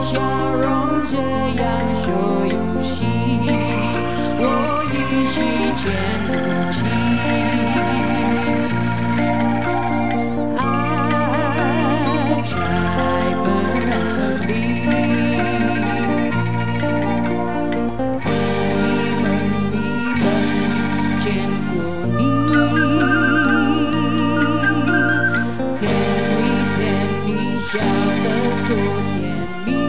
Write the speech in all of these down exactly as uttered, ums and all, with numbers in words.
笑容这样说有戏，我依稀见不清。爱在门里，你们你们见过你，甜蜜甜蜜笑得多甜蜜。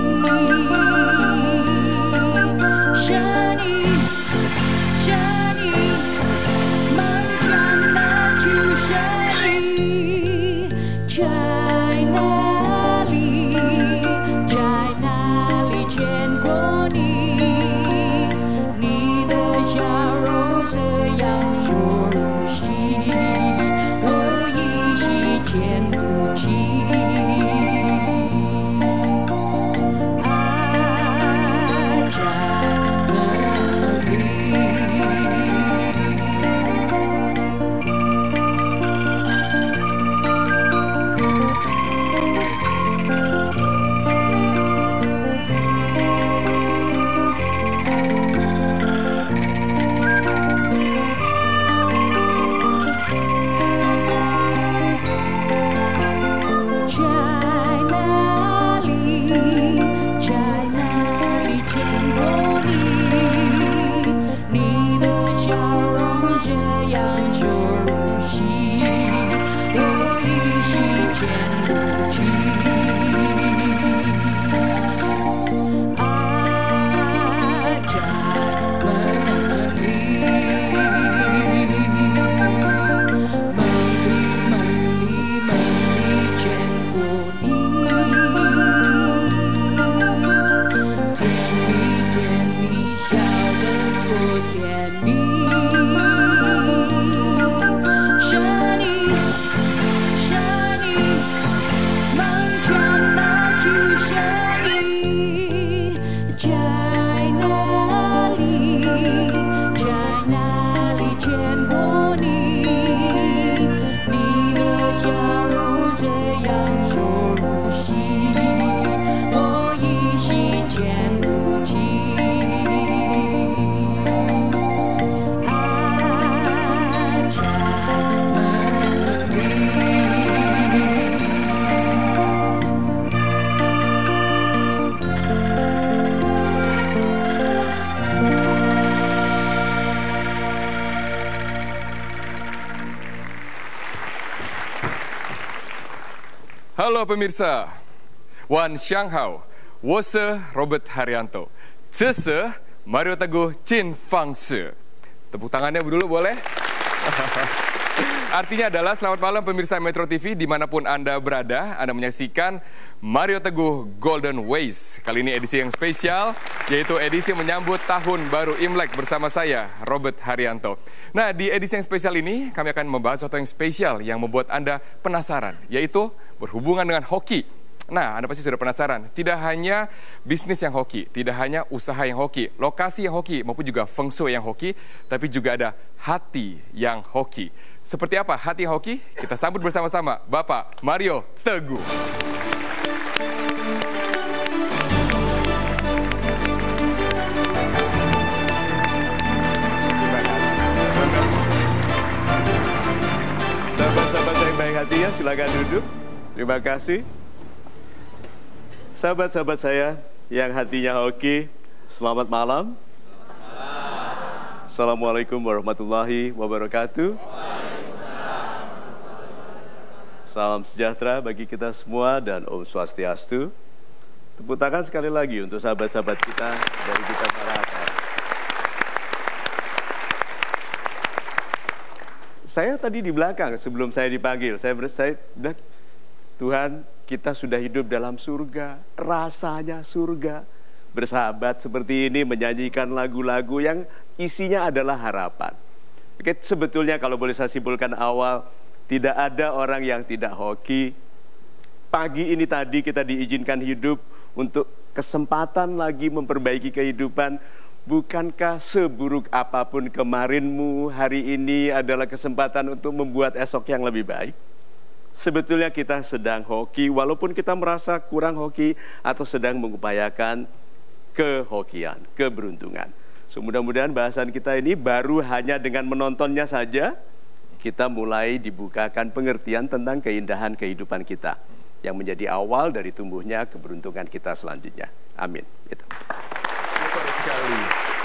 是你，是你，梦中那句是你，在哪里，在哪里见过你？你的笑容这样说入戏，我依稀见不清。 Halo pemirsa, Wan Xianghao, Wose Robert Haryanto, Cese Mario Teguh Chin Fang Se. Tepuk tangannya dulu boleh? Artinya adalah selamat malam pemirsa Metro T V dimanapun Anda berada. Anda menyaksikan Mario Teguh Golden Ways. Kali ini edisi yang spesial, yaitu edisi menyambut tahun baru Imlek bersama saya, Robert Haryanto. Nah, di edisi yang spesial ini kami akan membahas sesuatu yang spesial yang membuat Anda penasaran, yaitu berhubungan dengan hoki. Nah, Anda pasti sudah penasaran, tidak hanya bisnis yang hoki, tidak hanya usaha yang hoki, lokasi yang hoki, maupun juga feng shui yang hoki, tapi juga ada hati yang hoki. Seperti apa hati yang hoki? Kita sambut bersama-sama Bapak Mario Teguh. Sahabat-sahabat yang baik hati ya, silakan duduk. Terima kasih. Sahabat-sahabat saya yang hatinya hoki, selamat malam. Selamat malam. Assalamualaikum warahmatullahi wabarakatuh. Salam sejahtera bagi kita semua dan Om Swastiastu. Tepuk tangan sekali lagi untuk sahabat-sahabat kita dari kita Maharata. Saya tadi di belakang sebelum saya dipanggil, saya saya bilang, Tuhan, kita sudah hidup dalam surga, rasanya surga. Bersahabat seperti ini menyanyikan lagu-lagu yang isinya adalah harapan. Oke, sebetulnya kalau boleh saya simpulkan awal, tidak ada orang yang tidak hoki. Pagi ini tadi kita diizinkan hidup untuk kesempatan lagi memperbaiki kehidupan. Bukankah seburuk apapun kemarinmu, hari ini adalah kesempatan untuk membuat esok yang lebih baik? sebetulnya kita sedang hoki, walaupun kita merasa kurang hoki atau sedang mengupayakan kehokian, keberuntungan. So, mudah-mudahan bahasan kita ini baru hanya dengan menontonnya saja, kita mulai dibukakan pengertian tentang keindahan kehidupan kita, yang menjadi awal dari tumbuhnya keberuntungan kita selanjutnya. Amin. Gitu. Super sekali.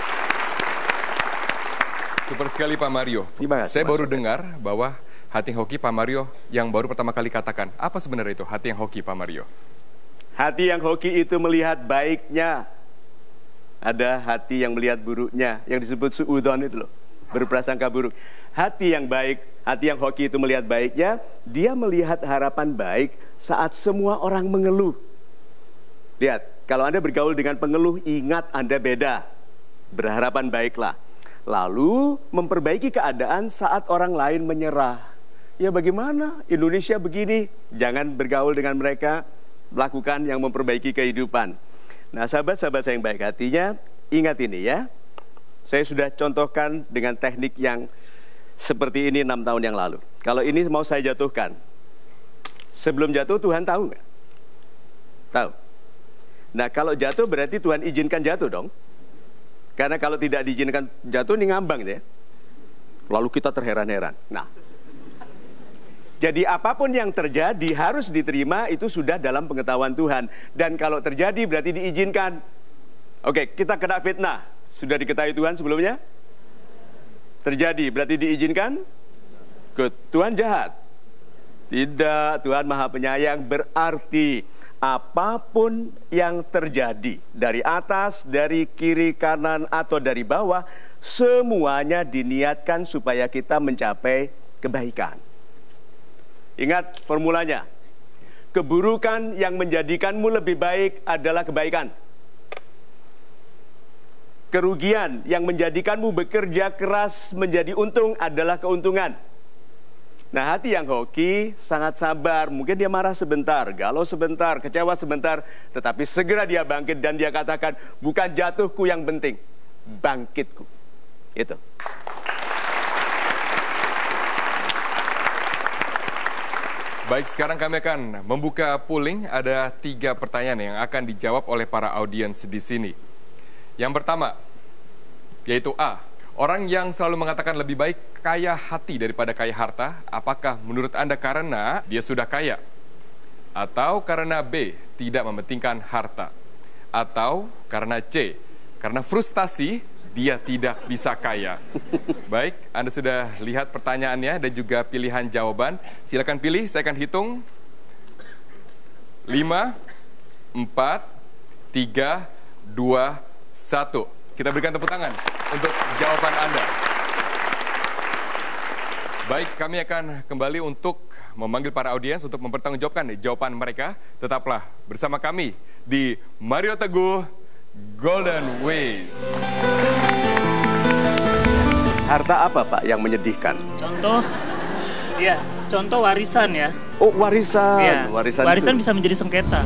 Super sekali Pak Mario. Terima kasih, Saya Mas baru Robert. dengar bahwa hati yang hoki Pak Mario yang baru pertama kali katakan. Apa sebenarnya itu hati yang hoki Pak Mario? Hati yang hoki itu melihat baiknya. Ada hati yang melihat buruknya, yang disebut suudzon itu loh, berprasangka buruk. Hati yang baik, hati yang hoki itu melihat baiknya, dia melihat harapan baik saat semua orang mengeluh. Lihat, kalau Anda bergaul dengan pengeluh, ingat Anda beda. Berharapan baiklah. Lalu memperbaiki keadaan saat orang lain menyerah. Ya bagaimana? Indonesia begini. Jangan bergaul dengan mereka, lakukan yang memperbaiki kehidupan. Nah, sahabat-sahabat saya yang baik hatinya, ingat ini ya. Saya sudah contohkan dengan teknik yang seperti ini enam tahun yang lalu. Kalau ini mau saya jatuhkan, sebelum jatuh Tuhan tahu nggak? Tahu. Nah, kalau jatuh berarti Tuhan izinkan jatuh dong. Karena kalau tidak diizinkan jatuh, ini ngambang ya. Lalu kita terheran-heran. Nah, jadi apapun yang terjadi harus diterima, itu sudah dalam pengetahuan Tuhan. Dan kalau terjadi berarti diizinkan. Oke, kita kena fitnah. Sudah diketahui Tuhan sebelumnya? Terjadi, berarti diizinkan? Good. Tuhan jahat? Tidak, Tuhan Maha Penyayang. Berarti apapun yang terjadi, dari atas, dari kiri, kanan, atau dari bawah, semuanya diniatkan supaya kita mencapai kebaikan. Ingat formulanya, keburukan yang menjadikanmu lebih baik adalah kebaikan. Kerugian yang menjadikanmu bekerja keras menjadi untung adalah keuntungan. Nah, hati yang hoki sangat sabar. Mungkin dia marah sebentar, galau sebentar, kecewa sebentar, tetapi segera dia bangkit dan dia katakan, bukan jatuhku yang penting, bangkitku. Itu. Baik, sekarang kami akan membuka polling. Ada tiga pertanyaan yang akan dijawab oleh para audiens di sini. Yang pertama, yaitu A. Orang yang selalu mengatakan lebih baik kaya hati daripada kaya harta, apakah menurut Anda karena dia sudah kaya? Atau karena B, tidak mementingkan harta? Atau karena C, karena frustasi, dia tidak bisa kaya? Baik, Anda sudah lihat pertanyaannya dan juga pilihan jawaban. Silakan pilih, saya akan hitung. lima, empat, tiga, dua, satu. Kita berikan tepuk tangan untuk jawaban Anda. Baik, kami akan kembali untuk memanggil para audiens untuk mempertanggungjawabkan jawaban mereka. Tetaplah bersama kami di Mario Teguh Golden Ways. Harta apa, Pak, yang menyedihkan? Contoh, ya, contoh warisan ya. Oh, warisan. Ya, Warisan, warisan itu. bisa menjadi sengketa.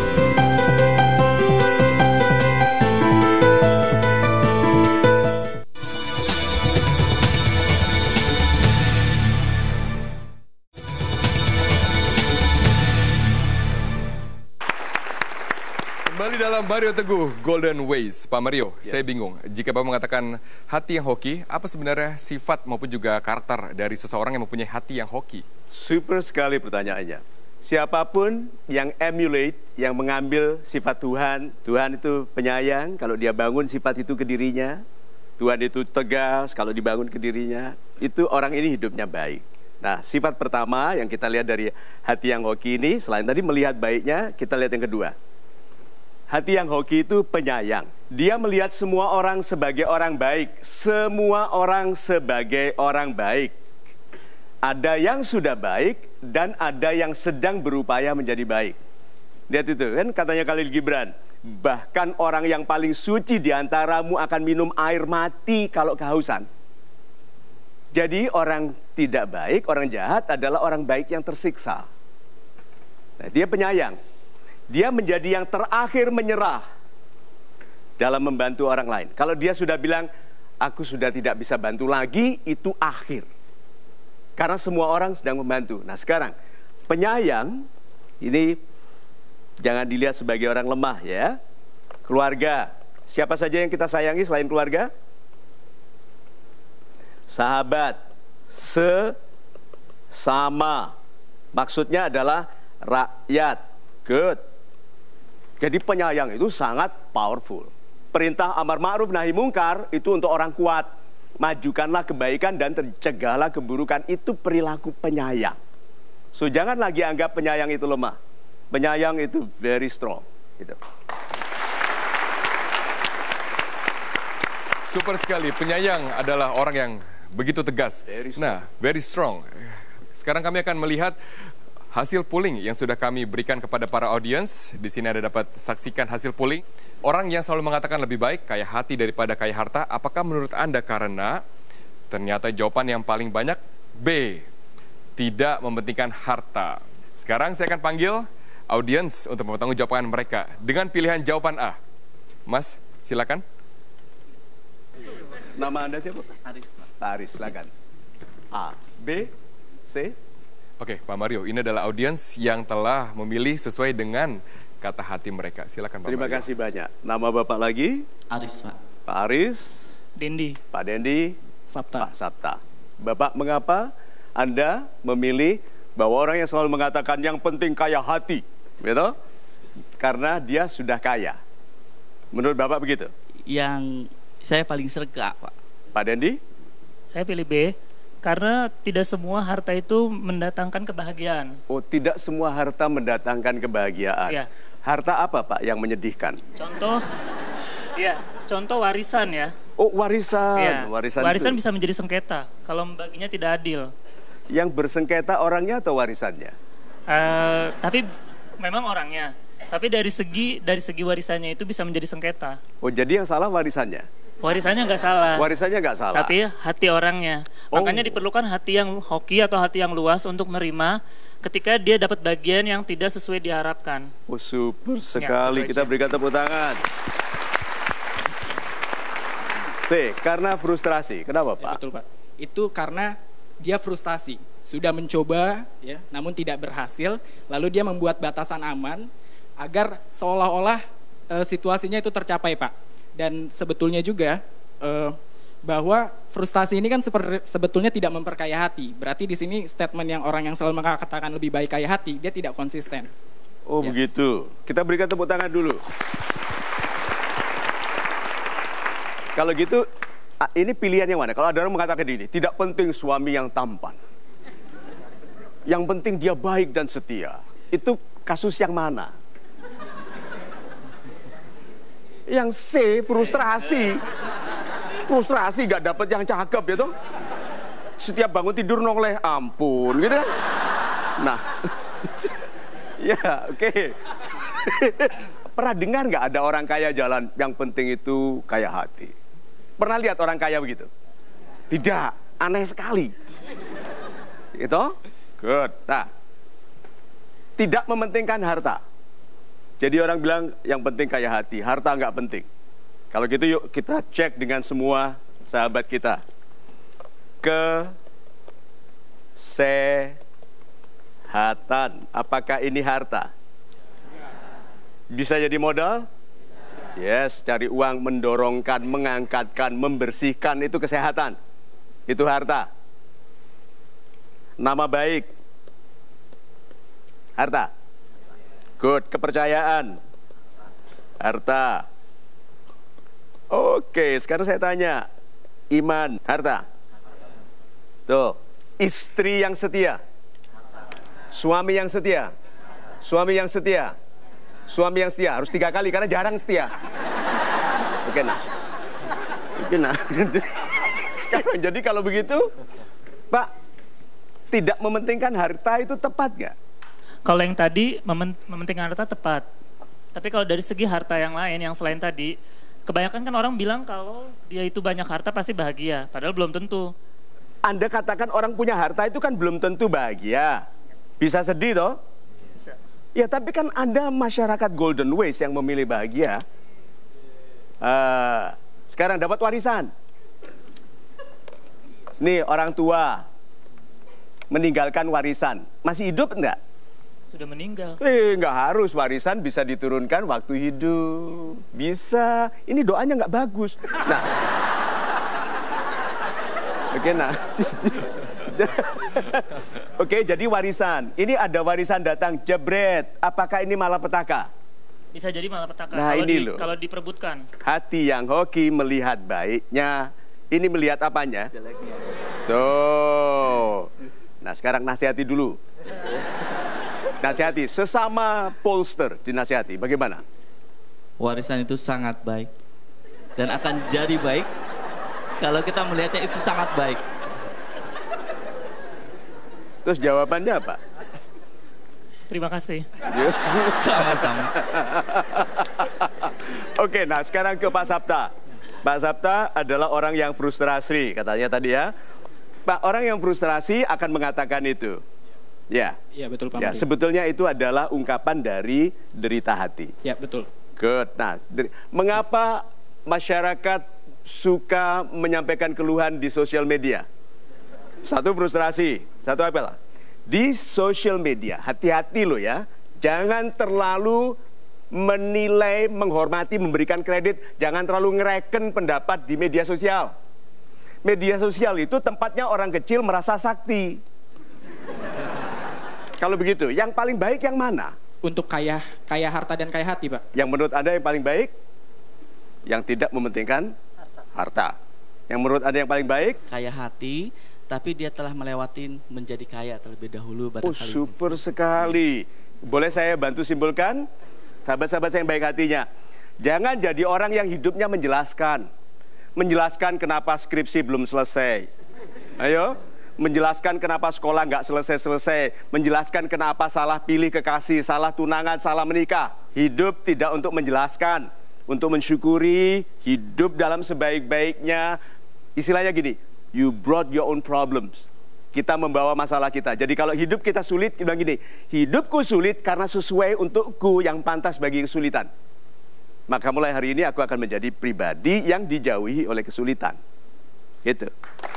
Kembali dalam Mario Teguh Golden Ways. Pak Mario, yes. Saya bingung. Jika Bapak mengatakan hati yang hoki, apa sebenarnya sifat maupun juga karakter dari seseorang yang mempunyai hati yang hoki? Super sekali pertanyaannya. Siapapun yang emulate, yang mengambil sifat Tuhan, Tuhan itu penyayang, kalau dia bangun sifat itu ke dirinya, Tuhan itu tegas, kalau dibangun ke dirinya, itu orang ini hidupnya baik. Nah, sifat pertama yang kita lihat dari hati yang hoki ini, selain tadi melihat baiknya, kita lihat yang kedua. Hati yang hoki itu penyayang. Dia melihat semua orang sebagai orang baik. Semua orang sebagai orang baik. Ada yang sudah baik dan ada yang sedang berupaya menjadi baik. Lihat itu kan katanya Khalil Gibran. Bahkan orang yang paling suci di antaramu akan minum air mati kalau kehausan. Jadi orang tidak baik, orang jahat adalah orang baik yang tersiksa. Nah, dia penyayang. Dia menjadi yang terakhir menyerah dalam membantu orang lain. Kalau dia sudah bilang, aku sudah tidak bisa bantu lagi, itu akhir. Karena semua orang sedang membantu. Nah sekarang, Penyayang ini jangan dilihat sebagai orang lemah ya. Keluarga, siapa saja yang kita sayangi selain keluarga? Sahabat, sesama. Maksudnya adalah rakyat. Good. Jadi penyayang itu sangat powerful. Perintah amar ma'ruf nahi mungkar itu untuk orang kuat. Majukanlah kebaikan dan tercegahlah keburukan. Itu perilaku penyayang. So jangan lagi anggap penyayang itu lemah. Penyayang itu very strong. Gitu. Super sekali, penyayang adalah orang yang begitu tegas. Very strong. Nah, very strong. Sekarang kami akan melihat hasil polling yang sudah kami berikan kepada para audiens. Di sini ada dapat saksikan hasil polling. Orang yang selalu mengatakan lebih baik kaya hati daripada kaya harta. Apakah menurut Anda karena ternyata jawaban yang paling banyak B, tidak mementingkan harta. Sekarang saya akan panggil audiens untuk mempertanggungjawabkan mereka dengan pilihan jawaban A. Mas, silakan. Nama Anda siapa? Aris. Pak Aris, silakan. A, B, C. Oke, Pak Mario, ini adalah audiens yang telah memilih sesuai dengan kata hati mereka. Silakan, Pak Terima Mario. kasih banyak. Nama Bapak lagi? Aris, Pak. Pak Aris. Dendi. Pak Dendi. Sabta. Pak Sabta. Bapak, mengapa Anda memilih bahwa orang yang selalu mengatakan yang penting kaya hati, gitu? Karena dia sudah kaya. Menurut Bapak begitu? Yang saya paling serga, Pak. Pak Dendi? Saya pilih B, karena tidak semua harta itu mendatangkan kebahagiaan. Oh, tidak semua harta mendatangkan kebahagiaan. Iya. Harta apa, Pak, yang menyedihkan? Contoh, ya, contoh warisan ya. Oh, warisan. Ya, Warisan, warisan itu. bisa menjadi sengketa kalau membaginya tidak adil. Yang bersengketa orangnya atau warisannya? Uh, tapi memang orangnya. Tapi dari segi dari segi warisannya itu bisa menjadi sengketa. Oh, jadi yang salah warisannya? Warisannya nggak salah. Warisannya nggak salah. Tapi hati orangnya. Oh. Makanya diperlukan hati yang hoki atau hati yang luas untuk nerima ketika dia dapat bagian yang tidak sesuai diharapkan. Oh, super sekali. itu Kita aja. berikan tepuk tangan. C, karena frustrasi. Kenapa, Ya, Pak? betul, Pak. Itu karena dia frustasi, sudah mencoba ya, namun tidak berhasil, lalu dia membuat batasan aman agar seolah-olah e, situasinya itu tercapai, Pak. Dan sebetulnya juga e, bahwa frustasi ini kan seper, sebetulnya tidak memperkaya hati. Berarti di sini statement yang orang yang selalu mengatakan lebih baik kaya hati, dia tidak konsisten. Oh, Yes. begitu. Kita berikan tepuk tangan dulu. Kalau gitu, ah, ini pilihan yang mana? Kalau ada orang mengatakan ini, tidak penting suami yang tampan. Yang penting dia baik dan setia. Itu kasus yang mana? Yang C, frustrasi. Frustrasi gak dapet yang cakep ya toh. Setiap bangun tidur noleh, ampun gitu kan. Nah, ya oke. Pernah dengar nggak ada orang kaya jalan, yang penting itu kaya hati? Pernah lihat orang kaya begitu? Tidak, aneh sekali. Gitu? Good. Nah, tidak mementingkan harta. Jadi orang bilang yang penting kaya hati, harta nggak penting. Kalau gitu yuk kita cek dengan semua sahabat kita. Kesehatan, apakah ini harta? Bisa jadi modal? Yes, cari uang, mendorongkan, mengangkatkan, membersihkan, itu kesehatan. Itu harta. Nama baik. Harta. Good, kepercayaan. Harta. Oke, sekarang saya tanya. Iman, harta. Tuh, istri yang setia. Suami yang setia. Suami yang setia. Suami yang setia, harus tiga kali karena jarang setia. Oke, nah. Oke, nah. Sekarang, jadi kalau begitu, Pak, tidak mementingkan harta itu tepat nggak? Kalau yang tadi memen- mementingkan harta tepat. Tapi kalau dari segi harta yang lain, yang selain tadi, kebanyakan kan orang bilang kalau dia itu banyak harta pasti bahagia. Padahal belum tentu. Anda katakan orang punya harta itu kan belum tentu bahagia. Bisa sedih toh? Bisa. Ya, tapi kan ada masyarakat Golden Ways yang memilih bahagia. Uh, sekarang dapat warisan. Nih, orang tua meninggalkan warisan. Masih hidup enggak? Sudah meninggal. Eh, nggak harus. Warisan bisa diturunkan waktu hidup. Bisa. Ini doanya nggak bagus. Nah. Oke, nah. Oke, jadi warisan. Ini ada warisan datang jebret. Apakah ini malapetaka? Bisa jadi malapetaka. Nah, kalau ini di, loh. Kalau diperebutkan. Hati yang hoki melihat baiknya. Ini melihat apanya? Jeleknya. Tuh. Nah, sekarang nasihati dulu. Nasihati, sesama pollster dinasihati, bagaimana? Warisan itu sangat baik dan akan jadi baik kalau kita melihatnya itu sangat baik. Terus jawabannya apa? Terima kasih. Sama-sama. Oke, nah sekarang ke Pak Sapta. Pak Sapta adalah orang yang frustrasi, katanya tadi ya. Pak, orang yang frustrasi akan mengatakan itu. Ya. Iya, betul Pak Ya, Mario. sebetulnya itu adalah ungkapan dari derita hati. Ya, betul. Good. Nah, deri- mengapa masyarakat suka menyampaikan keluhan di sosial media? Satu frustrasi, satu apa lah? Di sosial media, hati-hati loh ya. Jangan terlalu menilai, menghormati, memberikan kredit. Jangan terlalu ngereken pendapat di media sosial. Media sosial itu tempatnya orang kecil merasa sakti. Kalau begitu, yang paling baik yang mana? Untuk kaya kaya harta dan kaya hati, Pak. Yang menurut Anda yang paling baik? Yang tidak mementingkan harta. Yang menurut Anda yang paling baik? Kaya hati, tapi dia telah melewatin menjadi kaya terlebih dahulu Oh, barangkali. super sekali. Boleh saya bantu simpulkan? Sahabat-sahabat saya yang baik hatinya. Jangan jadi orang yang hidupnya menjelaskan. Menjelaskan kenapa skripsi belum selesai. Ayo. Menjelaskan kenapa sekolah nggak selesai-selesai. Menjelaskan kenapa salah pilih kekasih, salah tunangan, salah menikah. Hidup tidak untuk menjelaskan. Untuk mensyukuri, hidup dalam sebaik-baiknya. Istilahnya gini, you brought your own problems. Kita membawa masalah kita. Jadi kalau hidup kita sulit, kita bilang gini, hidupku sulit karena sesuai untukku yang pantas bagi kesulitan. Maka mulai hari ini aku akan menjadi pribadi yang dijauhi oleh kesulitan. Gitu.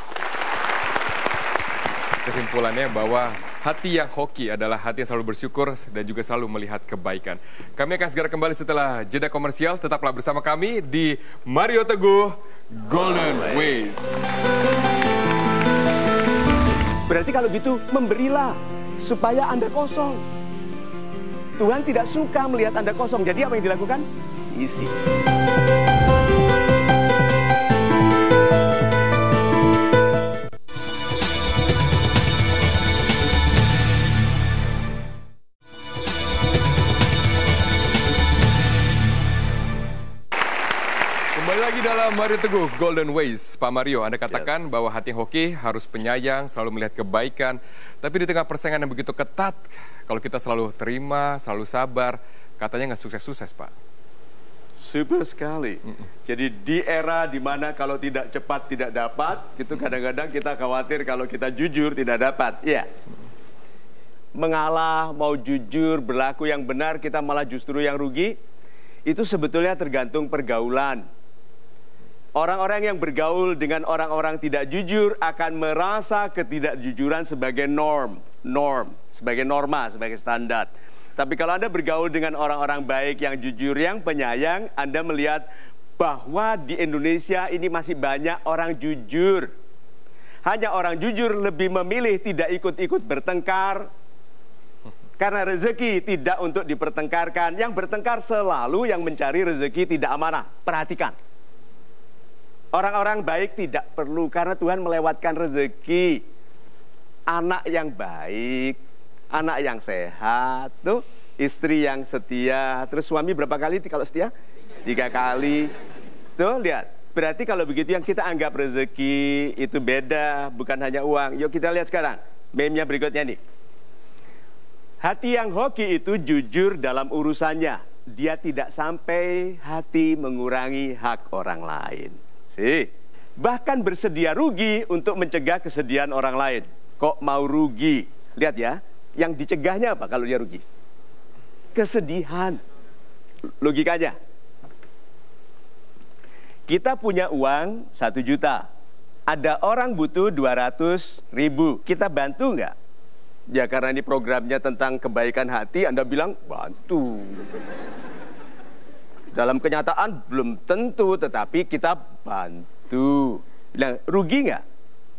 Kesimpulannya bahwa hati yang hoki adalah hati yang selalu bersyukur dan juga selalu melihat kebaikan. Kami akan segera kembali setelah jeda komersial. Tetaplah bersama kami di Mario Teguh Golden Ways. Berarti kalau gitu memberilah supaya Anda kosong. Tuhan tidak suka melihat Anda kosong. Jadi apa yang dilakukan? Isi. Kembali lagi dalam Mario Teguh Golden Ways. Pak Mario, Anda katakan yes. bahwa hati hoki harus penyayang, selalu melihat kebaikan. Tapi di tengah persaingan yang begitu ketat, kalau kita selalu terima, selalu sabar, katanya nggak sukses-sukses, Pak. Super sekali. Mm -mm. Jadi di era di mana kalau tidak cepat tidak dapat, itu kadang-kadang kita khawatir kalau kita jujur tidak dapat. Iya. Mengalah, mau jujur, berlaku yang benar, kita malah justru yang rugi. Itu sebetulnya tergantung pergaulan. Orang-orang yang bergaul dengan orang-orang tidak jujur akan merasa ketidakjujuran sebagai norm, norm, sebagai norma, sebagai standar. Tapi kalau Anda bergaul dengan orang-orang baik yang jujur, yang penyayang, Anda melihat bahwa di Indonesia ini masih banyak orang jujur. Hanya orang jujur lebih memilih tidak ikut-ikut bertengkar, karena rezeki tidak untuk dipertengkarkan. Yang bertengkar selalu yang mencari rezeki tidak amanah. Perhatikan. Orang-orang baik tidak perlu, karena Tuhan melewatkan rezeki. Anak yang baik, anak yang sehat, tuh istri yang setia. Terus suami berapa kali kalau setia? Tiga kali. Tuh lihat. Berarti kalau begitu yang kita anggap rezeki itu beda, bukan hanya uang. Yuk kita lihat sekarang. Meme-nya berikutnya nih. Hati yang hoki itu jujur dalam urusannya. Dia tidak sampai hati mengurangi hak orang lain. Sih. Bahkan bersedia rugi untuk mencegah kesedihan orang lain. Kok mau rugi? Lihat ya, yang dicegahnya apa kalau dia rugi? Kesedihan. Logikanya. Kita punya uang satu juta. Ada orang butuh dua ratus ribu. Kita bantu nggak? Ya karena ini programnya tentang kebaikan hati, Anda bilang bantu. Dalam kenyataan belum tentu, tetapi kita bantu. Bilang, rugi nggak?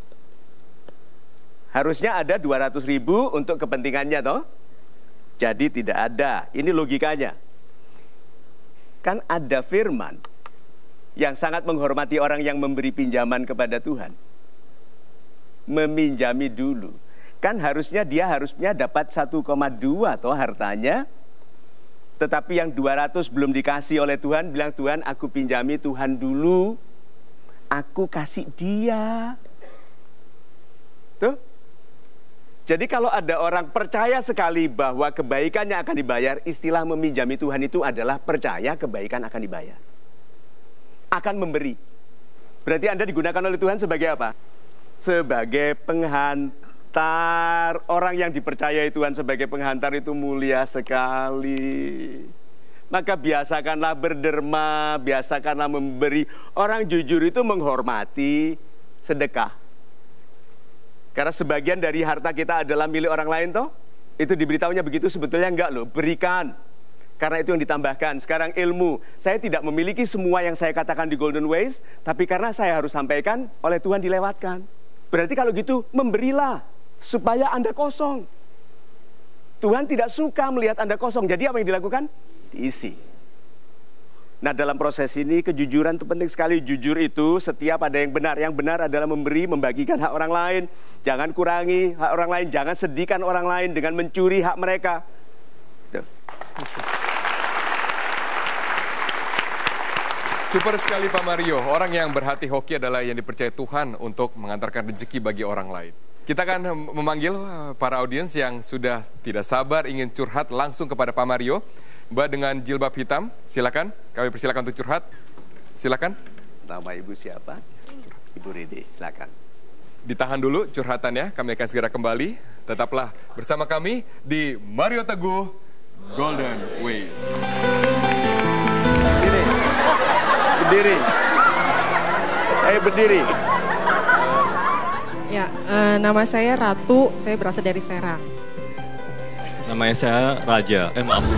Harusnya ada dua ratus ribu untuk kepentingannya toh. Jadi tidak ada. Ini logikanya. Kan ada firman yang sangat menghormati orang yang memberi pinjaman kepada Tuhan. Meminjami dulu. Kan harusnya dia harusnya dapat satu koma dua toh hartanya. Tetapi yang dua ratus belum dikasih oleh Tuhan, bilang Tuhan aku pinjami Tuhan dulu. Aku kasih dia. Tuh. Jadi kalau ada orang percaya sekali bahwa kebaikannya akan dibayar, istilah meminjami Tuhan itu adalah percaya kebaikan akan dibayar. Akan memberi. Berarti Anda digunakan oleh Tuhan sebagai apa? Sebagai penghantar. Orang yang dipercayai Tuhan sebagai penghantar itu mulia sekali. Maka biasakanlah berderma, biasakanlah memberi. Orang jujur itu menghormati sedekah. Karena sebagian dari harta kita adalah milik orang lain toh. Itu diberitahunya begitu, sebetulnya enggak loh, berikan. Karena itu yang ditambahkan. Sekarang ilmu, saya tidak memiliki semua yang saya katakan di Golden Ways, tapi karena saya harus sampaikan, oleh Tuhan dilewatkan. Berarti kalau gitu, memberilah, supaya Anda kosong. Tuhan tidak suka melihat Anda kosong, jadi apa yang dilakukan? Diisi. Nah dalam proses ini, kejujuran itu penting sekali. Jujur itu setiap ada yang benar. Yang benar adalah memberi, membagikan hak orang lain. Jangan kurangi hak orang lain, jangan sedihkan orang lain dengan mencuri hak mereka. Tuh. Super sekali Pak Mario, orang yang berhati hoki adalah yang dipercaya Tuhan untuk mengantarkan rezeki bagi orang lain. Kita akan memanggil para audiens yang sudah tidak sabar ingin curhat langsung kepada Pak Mario. Mbak dengan jilbab hitam, silakan, kami persilakan untuk curhat. Silakan. Nama Ibu siapa? Ibu Rede, silakan. Ditahan dulu curhatannya, kami akan segera kembali. Tetaplah bersama kami di Mario Teguh Golden Ways. Berdiri. Ayo berdiri. Ya, uh, nama saya Ratu, saya berasal dari Serang. Namanya saya Raja, eh maaf.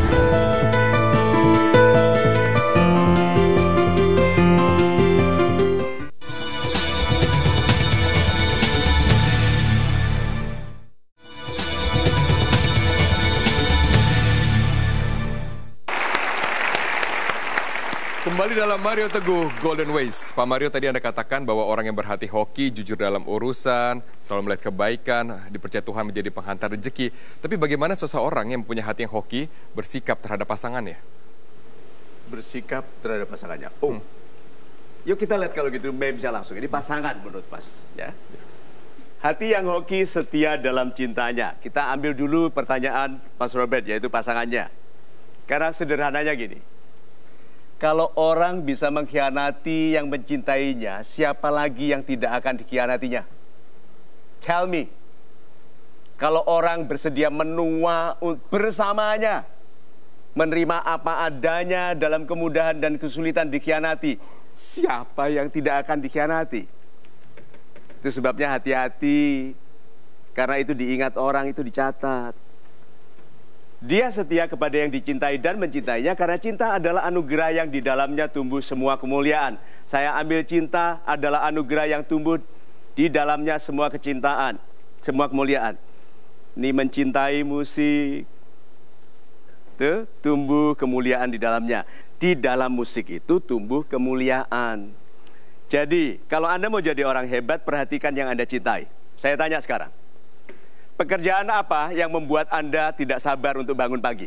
Kembali dalam Mario Teguh Golden Ways. Pak Mario, tadi Anda katakan bahwa orang yang berhati hoki, jujur dalam urusan, selalu melihat kebaikan, dipercaya Tuhan menjadi penghantar rezeki. Tapi bagaimana seseorang yang mempunyai hati yang hoki bersikap terhadap pasangannya? Bersikap terhadap pasangannya. Oh, hmm. Yuk kita lihat kalau gitu, bisa langsung. Ini pasangan menurut Mas. Ya. Hati yang hoki setia dalam cintanya. Kita ambil dulu pertanyaan Mas Robert, yaitu pasangannya. Karena sederhananya gini. Kalau orang bisa mengkhianati yang mencintainya, siapa lagi yang tidak akan dikhianatinya? Tell me. Kalau orang bersedia menua bersamanya, menerima apa adanya dalam kemudahan dan kesulitan dikhianati, siapa yang tidak akan dikhianati? Itu sebabnya hati-hati. Karena itu diingat orang, itu dicatat. Dia setia kepada yang dicintai dan mencintainya karena cinta adalah anugerah yang di dalamnya tumbuh semua kemuliaan. Saya ambil cinta adalah anugerah yang tumbuh di dalamnya semua kecintaan, semua kemuliaan. Ini mencintai musik, tuh, tumbuh kemuliaan di dalamnya. Di dalam musik itu tumbuh kemuliaan. Jadi, kalau Anda mau jadi orang hebat, perhatikan yang Anda cintai. Saya tanya sekarang. Pekerjaan apa yang membuat Anda tidak sabar untuk bangun pagi?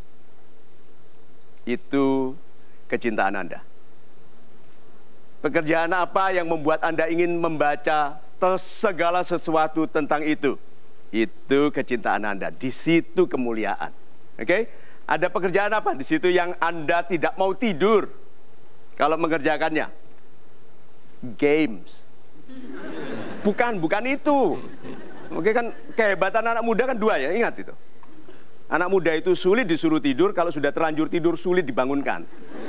Itu kecintaan Anda. Pekerjaan apa yang membuat Anda ingin membaca segala sesuatu tentang itu? Itu kecintaan Anda. Di situ kemuliaan. Oke? Okay? Ada pekerjaan apa di situ yang Anda tidak mau tidur kalau mengerjakannya? Games. Bukan, bukan itu. Oke kan, kehebatan anak muda kan dua ya, ingat itu. Anak muda itu sulit disuruh tidur, kalau sudah terlanjur tidur sulit dibangunkan.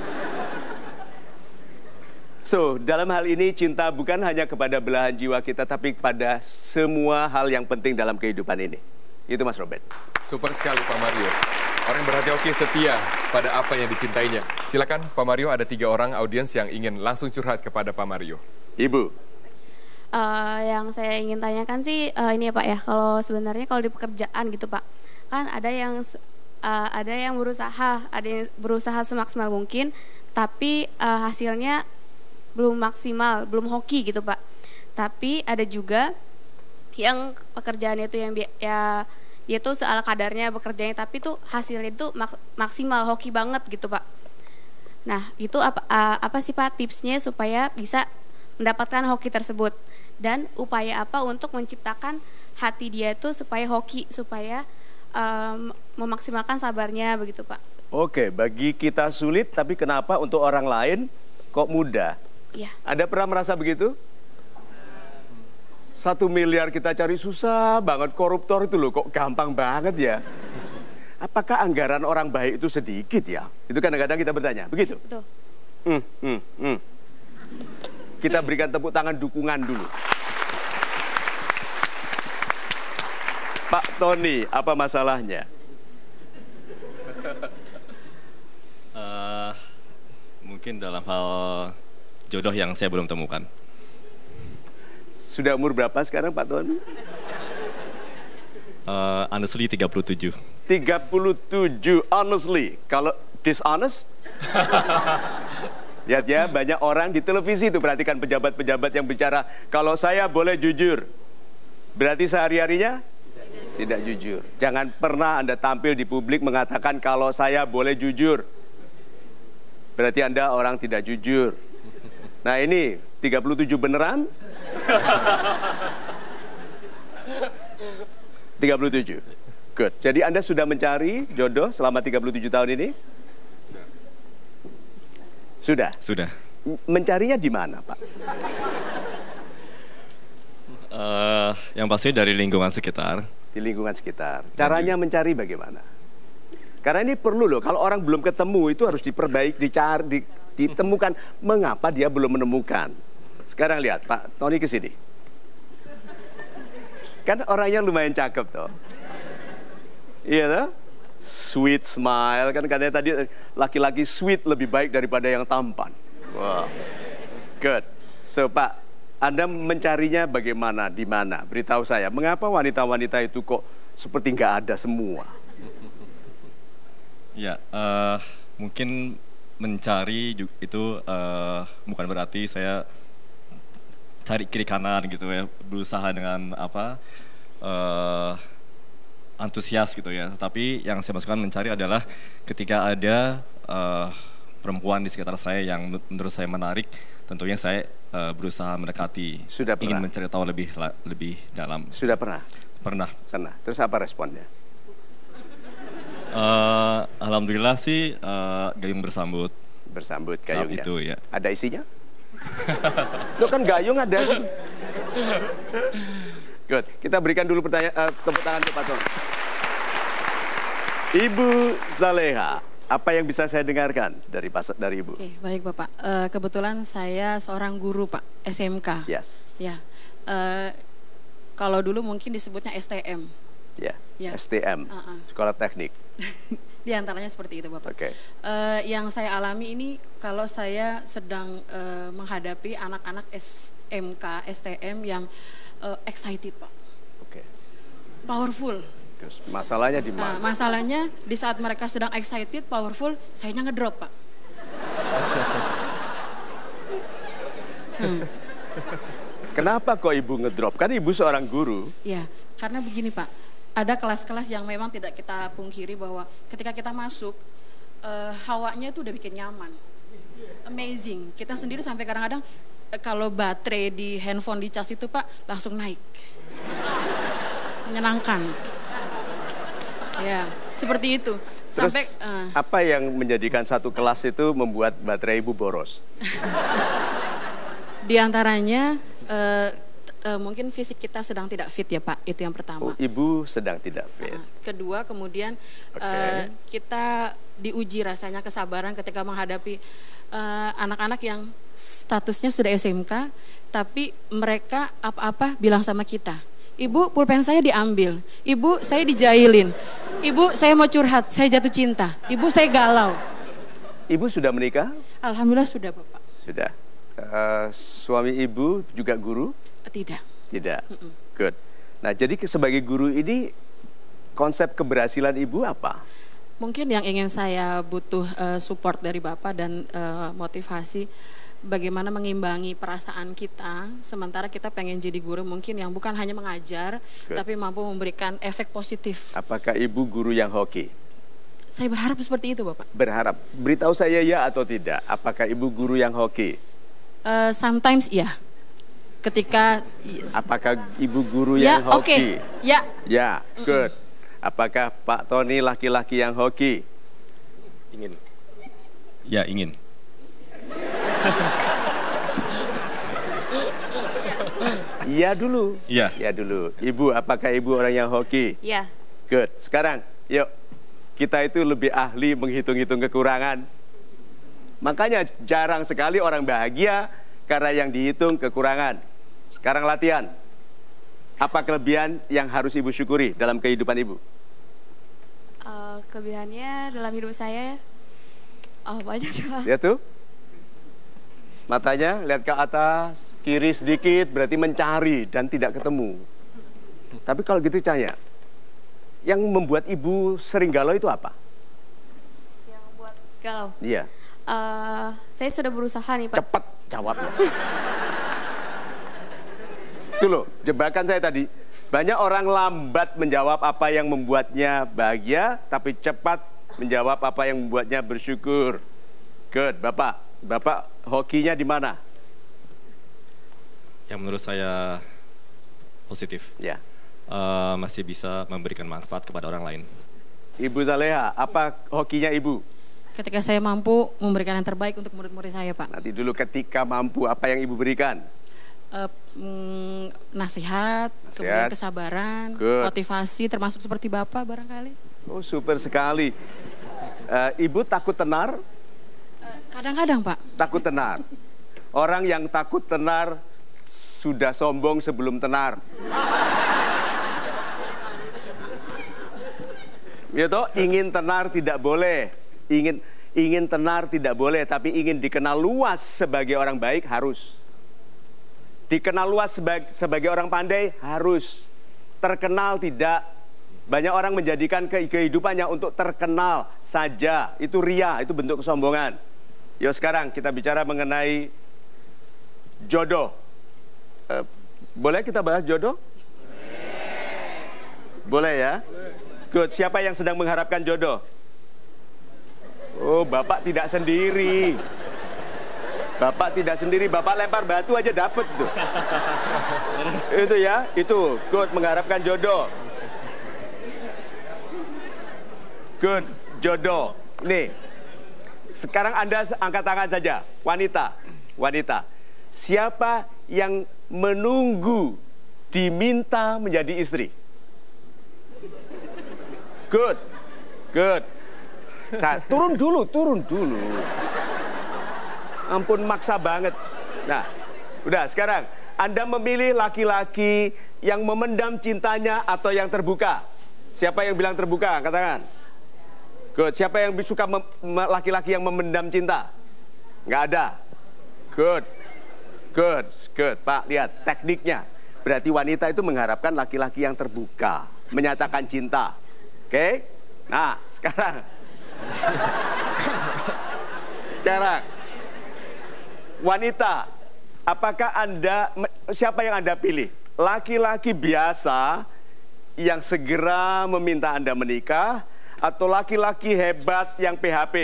So, dalam hal ini cinta bukan hanya kepada belahan jiwa kita, tapi pada semua hal yang penting dalam kehidupan ini. Itu Mas Robert. Super sekali Pak Mario. Orang yang berhati hoki setia pada apa yang dicintainya. Silakan Pak Mario, ada tiga orang audiens yang ingin langsung curhat kepada Pak Mario. Ibu. Uh, yang saya ingin tanyakan sih uh, ini ya Pak ya, kalau sebenarnya kalau di pekerjaan gitu Pak, kan ada yang uh, ada yang berusaha, ada yang berusaha semaksimal mungkin, tapi uh, hasilnya belum maksimal, belum hoki gitu Pak. Tapi ada juga yang pekerjaannya itu yang ya yaitu seala kadarnya bekerjanya, tapi tuh hasilnya itu mak maksimal, hoki banget gitu Pak. Nah itu apa uh, apa sih Pak tipsnya supaya bisa mendapatkan hoki tersebut, dan upaya apa untuk menciptakan hati dia itu supaya hoki, supaya um, memaksimalkan sabarnya begitu Pak. Oke, bagi kita sulit, tapi kenapa untuk orang lain kok mudah? Iya. Ada pernah merasa begitu? Satu miliar kita cari susah banget, koruptor itu loh kok gampang banget ya. Apakah anggaran orang baik itu sedikit ya? Itu kadang-kadang kita bertanya, begitu? Betul. Hmm, hmm, hmm. Kita berikan tepuk tangan dukungan dulu. Pak Tony, apa masalahnya? Uh, mungkin dalam hal jodoh yang saya belum temukan. Sudah umur berapa sekarang Pak Tony? Uh, honestly tiga puluh tujuh. tiga puluh tujuh, honestly. Kalau dishonest? Lihat ya, banyak orang di televisi itu, perhatikan pejabat-pejabat yang bicara, kalau saya boleh jujur, berarti sehari-harinya tidak jujur. Jangan pernah Anda tampil di publik mengatakan kalau saya boleh jujur, berarti Anda orang tidak jujur. Nah ini tiga puluh tujuh beneran? tiga puluh tujuh. Good. Jadi Anda sudah mencari jodoh selama tiga puluh tujuh tahun ini? Sudah? Sudah. Mencarinya di mana, Pak? Uh, yang pasti dari lingkungan sekitar. Di lingkungan sekitar. Caranya mencari bagaimana? Karena ini perlu loh, kalau orang belum ketemu itu harus diperbaiki, dicari, di, ditemukan. Mengapa dia belum menemukan? Sekarang lihat, Pak Tony ke sini. Kan orangnya lumayan cakep toh. Iya toh? Sweet smile, kan katanya tadi laki-laki sweet lebih baik daripada yang tampan. Wow. Good. So Pak, Anda mencarinya bagaimana, di mana? Beritahu saya, mengapa wanita-wanita itu kok seperti nggak ada semua? Ya, uh, mungkin mencari itu uh, bukan berarti saya cari kiri kanan gitu ya, berusaha dengan apa? Uh, antusias gitu ya, tapi yang saya maksudkan mencari adalah ketika ada uh, perempuan di sekitar saya yang menurut saya menarik, tentunya saya uh, berusaha mendekati. Sudah pernah? Ingin mencari tahu lebih lebih dalam. Sudah pernah? Pernah. Pernah. Terus apa responnya? Uh, Alhamdulillah sih uh, gayung bersambut. Bersambut gayung saat ya? itu ya. Ada isinya? Loh kan gayung ada sih. Good. Kita berikan dulu pertanyaan, uh, tepuk tangan untuk Pak Tony. Ibu Zaleha, apa yang bisa saya dengarkan dari pas, dari Ibu? Oke, baik Bapak. Uh, kebetulan saya seorang guru Pak, S M K. Yes. Ya. Uh, kalau dulu mungkin disebutnya S T M. Ya. Ya. S T M. Uh -uh. Sekolah Teknik. Di antaranya seperti itu Bapak. Oke. Okay. Uh, yang saya alami ini kalau saya sedang uh, menghadapi anak-anak S M K, S T M yang Uh, excited Pak. Oke. Okay. Powerful. Terus masalahnya di mana? Nah, masalahnya di saat mereka sedang excited, powerful, sayanya ngedrop Pak. hmm. Kenapa kok Ibu ngedrop? Kan Ibu seorang guru. Ya, karena begini Pak. Ada kelas-kelas yang memang tidak kita pungkiri bahwa ketika kita masuk, uh, hawanya itu udah bikin nyaman. Amazing. Kita sendiri sampai kadang-kadang kalau baterai di handphone dicas itu Pak langsung naik, menyenangkan, ya seperti itu. Sampai Terus, uh, apa yang menjadikan satu kelas itu membuat baterai Ibu boros? Di antaranya uh, uh, mungkin fisik kita sedang tidak fit ya Pak, itu yang pertama. Oh, Ibu sedang tidak fit. Uh, kedua kemudian okay. uh, kita diuji rasanya kesabaran ketika menghadapi anak-anak uh, yang statusnya sudah S M K, tapi mereka apa-apa bilang sama kita. Ibu, pulpen saya diambil. Ibu, saya dijailin. Ibu, saya mau curhat, saya jatuh cinta. Ibu, saya galau. Ibu sudah menikah? Alhamdulillah sudah, Bapak. Sudah. Uh, suami ibu juga guru? Tidak. Tidak. Mm-mm. Good. Nah, jadi sebagai guru ini konsep keberhasilan ibu apa? Mungkin yang ingin saya butuh uh, support dari Bapak dan uh, motivasi bagaimana mengimbangi perasaan kita sementara kita pengen jadi guru mungkin yang bukan hanya mengajar Good. Tapi mampu memberikan efek positif. Apakah ibu guru yang hoki? Saya berharap seperti itu, Bapak. Berharap. Beritahu saya ya atau tidak. Apakah ibu guru yang hoki? Uh, sometimes iya. Ketika apakah ibu guru ya, yang hoki? Okay. Ya. Ya, good. Mm-mm. Apakah Pak Tony laki-laki yang hoki? Ingin. Ya, ingin. Iya dulu. Iya. Iya dulu. Ibu, apakah ibu orang yang hoki? Iya. Good. Sekarang, yuk. Kita itu lebih ahli menghitung-hitung kekurangan. Makanya jarang sekali orang bahagia karena yang dihitung kekurangan. Sekarang latihan. Apa kelebihan yang harus ibu syukuri dalam kehidupan ibu? Uh, kelebihannya dalam hidup saya, oh banyak sih. Lihat tuh. Matanya lihat ke atas, kiri sedikit berarti mencari dan tidak ketemu. Tapi kalau gitu tanya, yang membuat ibu sering galau itu apa? Yang membuat galau? Iya. Uh, saya sudah berusaha nih, Pak. Cepat jawabnya. Itu loh, jebakan saya tadi. Banyak orang lambat menjawab apa yang membuatnya bahagia, tapi cepat menjawab apa yang membuatnya bersyukur. Good, Bapak. Bapak hokinya di mana? Yang menurut saya positif. Ya. Uh, masih bisa memberikan manfaat kepada orang lain. Ibu Zaleha, apa hokinya ibu? Ketika saya mampu memberikan yang terbaik untuk murid-murid saya, Pak. Nanti dulu ketika mampu, apa yang ibu berikan? Uh, mm, nasihat, nasihat, kemudian kesabaran, Good. Motivasi, termasuk seperti Bapak barangkali. Oh, super sekali. Uh, ibu takut tenar? Kadang-kadang, Pak. Takut tenar. Orang yang takut tenar sudah sombong sebelum tenar. Ya toh, ingin tenar tidak boleh. Ingin ingin tenar tidak boleh, tapi ingin dikenal luas sebagai orang baik harus. Dikenal luas sebagai, sebagai orang pandai harus. Terkenal tidak. Banyak orang menjadikan kehidupannya untuk terkenal saja. Itu ria, itu bentuk kesombongan. Yuk sekarang kita bicara mengenai jodoh. Uh, boleh kita bahas jodoh? Boleh ya? Good. Siapa yang sedang mengharapkan jodoh? Oh, Bapak tidak sendiri. Bapak tidak sendiri. Bapak lempar batu aja dapet tuh. Itu ya, itu. Good, mengharapkan jodoh. Good, jodoh. Nih. Sekarang Anda angkat tangan saja, wanita, wanita. Siapa yang menunggu diminta menjadi istri? Good, good. Sa turun dulu, turun dulu. Ampun, maksa banget. Nah, udah sekarang Anda memilih laki-laki yang memendam cintanya atau yang terbuka. Siapa yang bilang terbuka? Angkat tangan. Good. Siapa yang suka laki-laki yang memendam cinta? Nggak ada. Good. Good. Good. Pak, lihat tekniknya. Berarti wanita itu mengharapkan laki-laki yang terbuka. Menyatakan cinta. Oke? Okay? Nah, sekarang. Sekarang. Wanita. Apakah Anda, siapa yang Anda pilih? Laki-laki biasa yang segera meminta Anda menikah, atau laki-laki hebat yang P H P?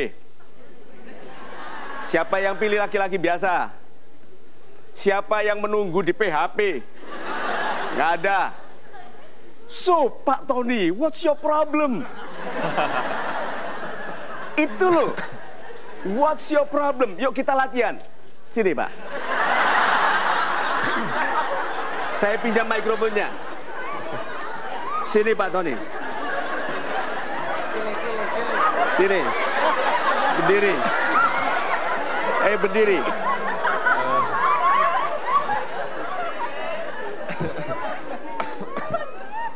Siapa yang pilih laki-laki biasa? Siapa yang menunggu di P H P? Nggak ada. So, Pak Tony, what's your problem? Itu loh. What's your problem? Yuk kita latihan. Sini, Pak. Saya pinjam mikrofonnya. Sini, Pak Tony. Sini. Berdiri. Eh, berdiri.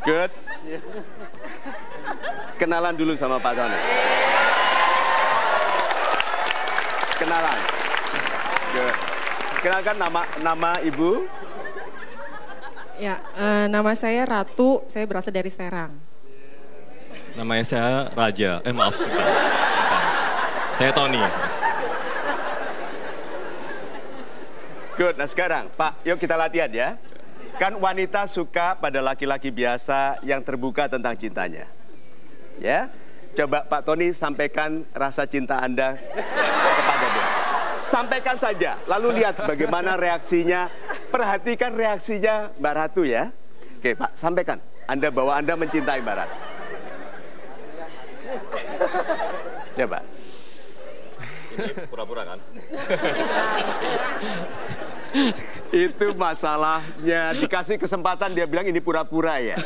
Good. Kenalan dulu sama Pak Tony. Kenalan. Good. Kenalkan nama nama Ibu. Ya, eh, nama saya Ratu, saya berasal dari Serang. Namanya saya Raja. Eh maaf. Saya Tony. Good. Nah sekarang, Pak, yuk kita latihan ya. Kan wanita suka pada laki-laki biasa yang terbuka tentang cintanya. Ya, coba Pak Tony sampaikan rasa cinta Anda kepada dia. Sampaikan saja, lalu lihat bagaimana reaksinya. Perhatikan reaksinya Mbak Ratu ya. Oke Pak, sampaikan. Anda bahwa Anda mencintai Mbak Ratu. Coba. Ini pura-pura kan? Itu masalahnya, dikasih kesempatan dia bilang ini pura-pura ya.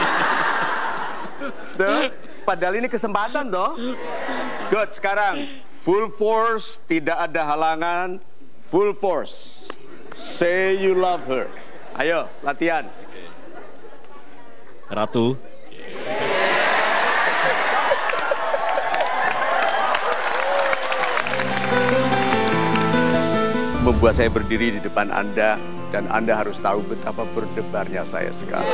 Tuh, padahal ini kesempatan toh. Good, sekarang full force, tidak ada halangan. Full force. Say you love her. Ayo, latihan. Ratu. Membuat saya berdiri di depan Anda, dan Anda harus tahu betapa berdebarnya saya sekarang.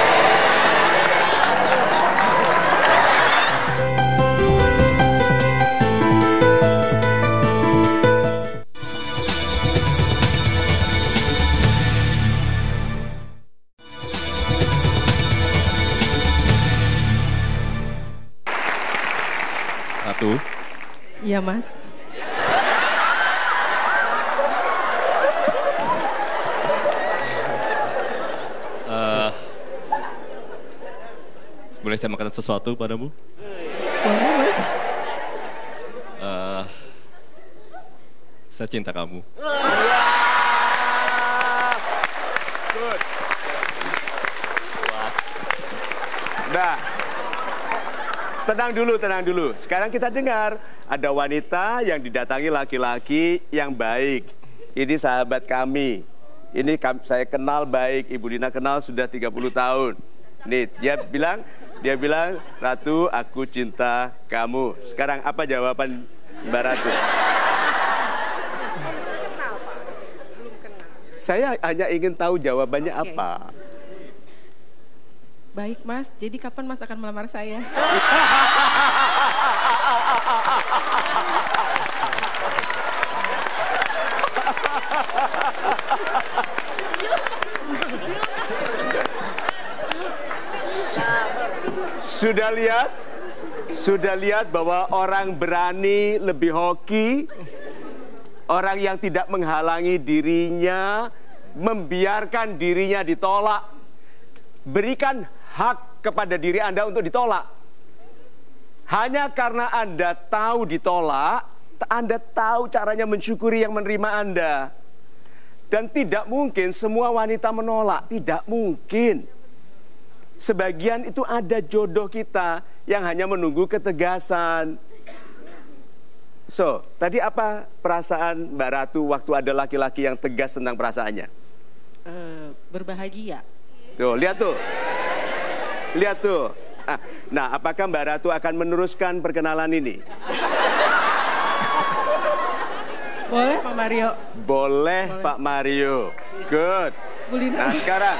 Ratu. Iya Mas. Boleh saya makan sesuatu padamu? Boleh Mas. Uh, saya cinta kamu. Good. Nah, tenang dulu, tenang dulu. Sekarang kita dengar, ada wanita yang didatangi laki-laki yang baik. Ini sahabat kami. Ini saya kenal baik, Ibu Dina kenal sudah tiga puluh tahun. Nih, dia bilang, dia bilang, Ratu, aku cinta kamu. Sekarang apa jawaban Mbak Ratu? Saya hanya ingin tahu jawabannya Oke. apa. Baik Mas, jadi kapan Mas akan melamar saya? Sudah lihat? Sudah lihat bahwa orang berani lebih hoki, orang yang tidak menghalangi dirinya, membiarkan dirinya ditolak. Berikan hak kepada diri Anda untuk ditolak. Hanya karena Anda tahu ditolak, Anda tahu caranya mensyukuri yang menerima Anda. Dan tidak mungkin semua wanita menolak, tidak mungkin. Sebagian itu ada jodoh kita yang hanya menunggu ketegasan. So, tadi apa perasaan Mbak Ratu waktu ada laki-laki yang tegas tentang perasaannya? Uh, berbahagia. Tuh, lihat tuh. Lihat tuh. Ah, nah, apakah Mbak Ratu akan meneruskan perkenalan ini? Boleh Pak Mario? Boleh, Boleh. Pak Mario. Good. Nah, sekarang.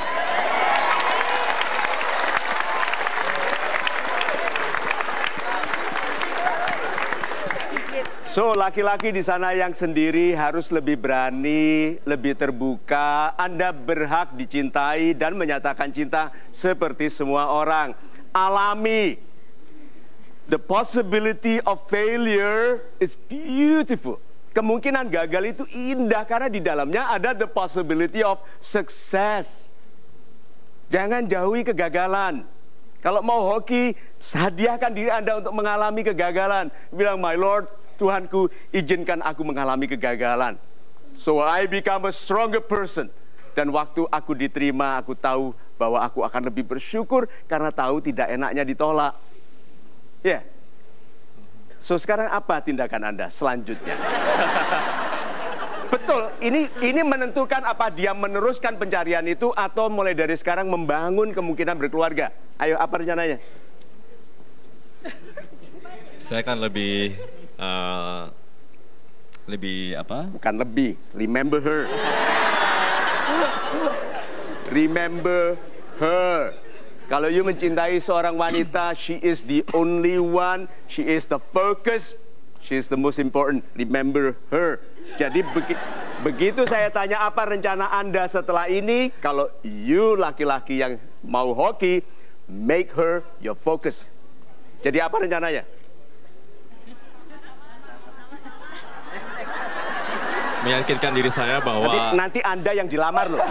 So, laki-laki di sana yang sendiri harus lebih berani, lebih terbuka. Anda berhak dicintai dan menyatakan cinta seperti semua orang. Alami. The possibility of failure is beautiful. Kemungkinan gagal itu indah karena di dalamnya ada the possibility of success. Jangan jauhi kegagalan. Kalau mau hoki, hadiahkan diri Anda untuk mengalami kegagalan. Bilang, my Lord, Tuhanku, izinkan aku mengalami kegagalan. So I become a stronger person. Dan waktu aku diterima, aku tahu bahwa aku akan lebih bersyukur karena tahu tidak enaknya ditolak. Ya. Yeah. So sekarang apa tindakan Anda selanjutnya? Betul, ini ini menentukan apa dia meneruskan pencarian itu atau mulai dari sekarang membangun kemungkinan berkeluarga. Ayo, apa rencananya? Saya kan lebih uh, lebih apa? Bukan lebih, remember her. Remember her. Kalau you mencintai seorang wanita, she is the only one, she is the focus, she is the most important. Remember her. Jadi begi begitu saya tanya apa rencana Anda setelah ini, kalau you laki-laki yang mau hoki, make her your focus. Jadi apa rencananya? Meyakinkan diri saya bahwa nanti, nanti Anda yang dilamar loh.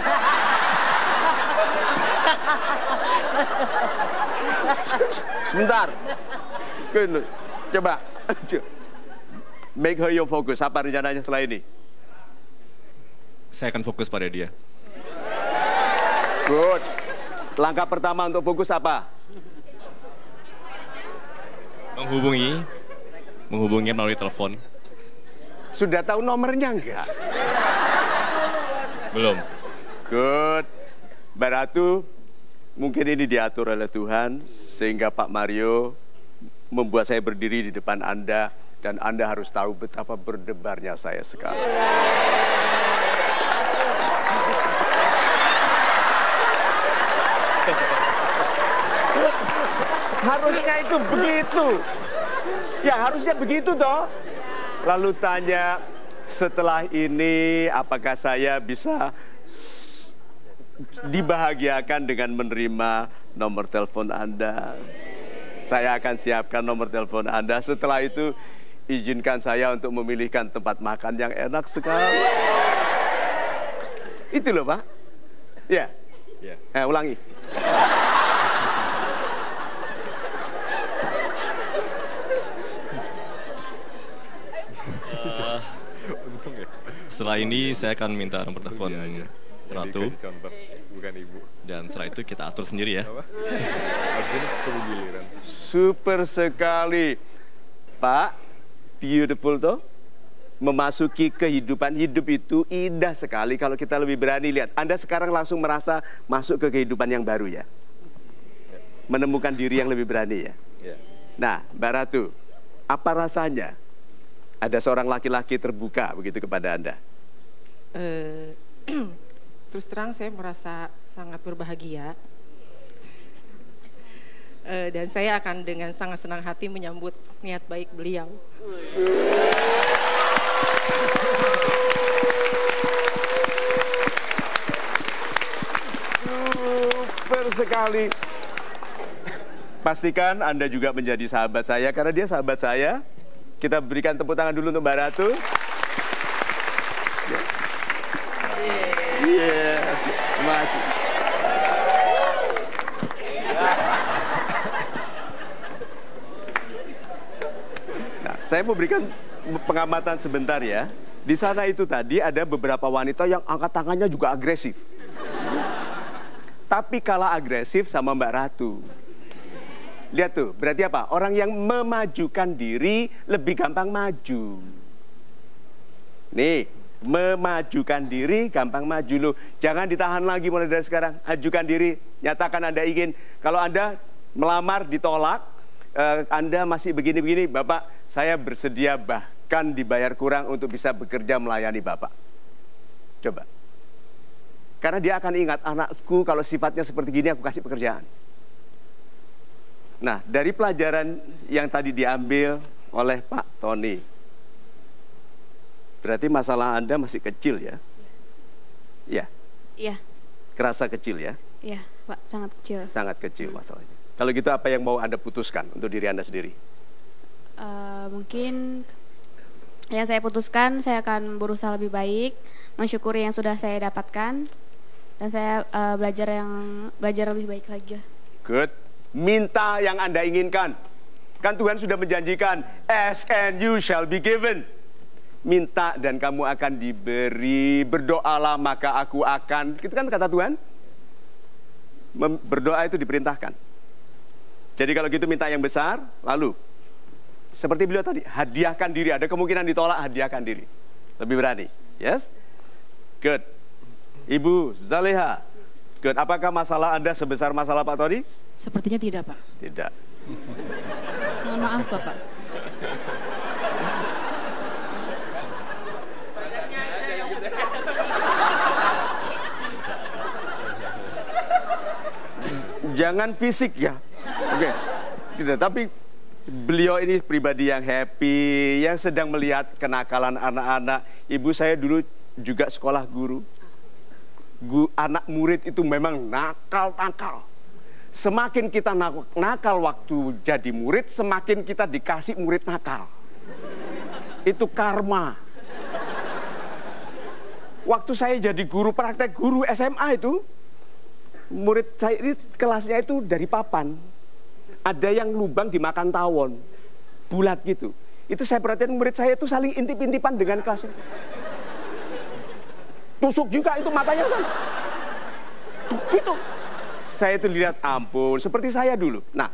Sebentar. Coba. Make her your focus. Apa rencananya setelah ini? saya akan fokus pada dia. Good. Langkah pertama untuk fokus apa? Menghubungi, menghubungi melalui telepon. Sudah tahu nomornya enggak? Belum. Good. Mbak Ratu, mungkin ini diatur oleh Tuhan sehingga Pak Mario membuat saya berdiri di depan Anda dan Anda harus tahu betapa berdebarnya saya sekarang. Harusnya itu begitu. Ya, harusnya begitu toh. Lalu tanya, setelah ini apakah saya bisa dibahagiakan dengan menerima nomor telepon Anda? Saya akan siapkan nomor telepon Anda. Setelah itu, izinkan saya untuk memilihkan tempat makan yang enak sekali. Itu loh, Pak. Ya. Ya. Eh, ulangi. Uh, setelah ini saya akan minta nomor telepon Ratu. Contoh, bukan ibu. Dan setelah itu kita atur sendiri ya. Habis ini tunggu giliran. Super sekali, Pak. Beautiful toh. Memasuki kehidupan, hidup itu indah sekali kalau kita lebih berani. Lihat, Anda sekarang langsung merasa masuk ke kehidupan yang baru ya. Menemukan diri yang lebih berani ya. Nah, Mbak Ratu, apa rasanya ada seorang laki-laki terbuka begitu kepada Anda? Uh, terus terang saya merasa sangat berbahagia. Uh, dan saya akan dengan sangat senang hati menyambut niat baik beliau. Super sekali. Pastikan Anda juga menjadi sahabat saya karena dia sahabat saya. Kita berikan tepuk tangan dulu untuk Mbak Ratu. Yes, terima kasih. Nah, saya mau berikan pengamatan sebentar ya. Di sana itu tadi ada beberapa wanita yang angkat tangannya juga agresif. Tapi kalah agresif sama Mbak Ratu. Lihat tuh, berarti apa? Orang yang memajukan diri lebih gampang maju. Nih, memajukan diri gampang maju loh. Jangan ditahan lagi mulai dari sekarang. Ajukan diri, nyatakan Anda ingin. Kalau Anda melamar ditolak, eh, Anda masih begini-begini, Bapak, saya bersedia bahkan dibayar kurang untuk bisa bekerja melayani Bapak. Coba. Karena dia akan ingat, anakku kalau sifatnya seperti gini aku kasih pekerjaan. Nah, dari pelajaran yang tadi diambil oleh Pak Tony, berarti masalah Anda masih kecil ya? Iya. Iya. Kerasa kecil ya? Iya, Pak, sangat kecil. Sangat kecil masalahnya. Kalau gitu apa yang mau Anda putuskan untuk diri Anda sendiri? Uh, mungkin yang saya putuskan, saya akan berusaha lebih baik, mensyukuri yang sudah saya dapatkan, dan saya uh, belajar yang belajar lebih baik lagi. Good. Minta yang Anda inginkan. Kan Tuhan sudah menjanjikan, ask and you shall be given. Minta dan kamu akan diberi. Berdoalah maka aku akan. Itu kan kata Tuhan. Mem berdoa itu diperintahkan. Jadi kalau gitu minta yang besar, lalu seperti beliau tadi, hadiahkan diri. Ada kemungkinan ditolak, hadiahkan diri. Lebih berani. Yes? Good. Ibu Zaleha. Good. Apakah masalah Anda sebesar masalah Pak Tony? Sepertinya tidak, Pak. Tidak. Mohon maaf, Bapak. Jangan fisik ya. Oke. Gitu, tapi beliau ini pribadi yang happy, yang sedang melihat kenakalan anak-anak. Ibu saya dulu juga sekolah guru. Gu, anak murid itu memang nakal-nakal. Semakin kita nakal waktu jadi murid, semakin kita dikasih murid nakal. Itu karma. Waktu saya jadi guru, praktek guru S M A itu, murid saya ini kelasnya itu dari papan. Ada yang lubang dimakan tawon, bulat gitu. Itu saya perhatikan murid saya itu saling intip-intipan dengan kelasnya. Tusuk juga itu matanya sana. Itu. Saya itu lihat, ampun, seperti saya dulu. Nah,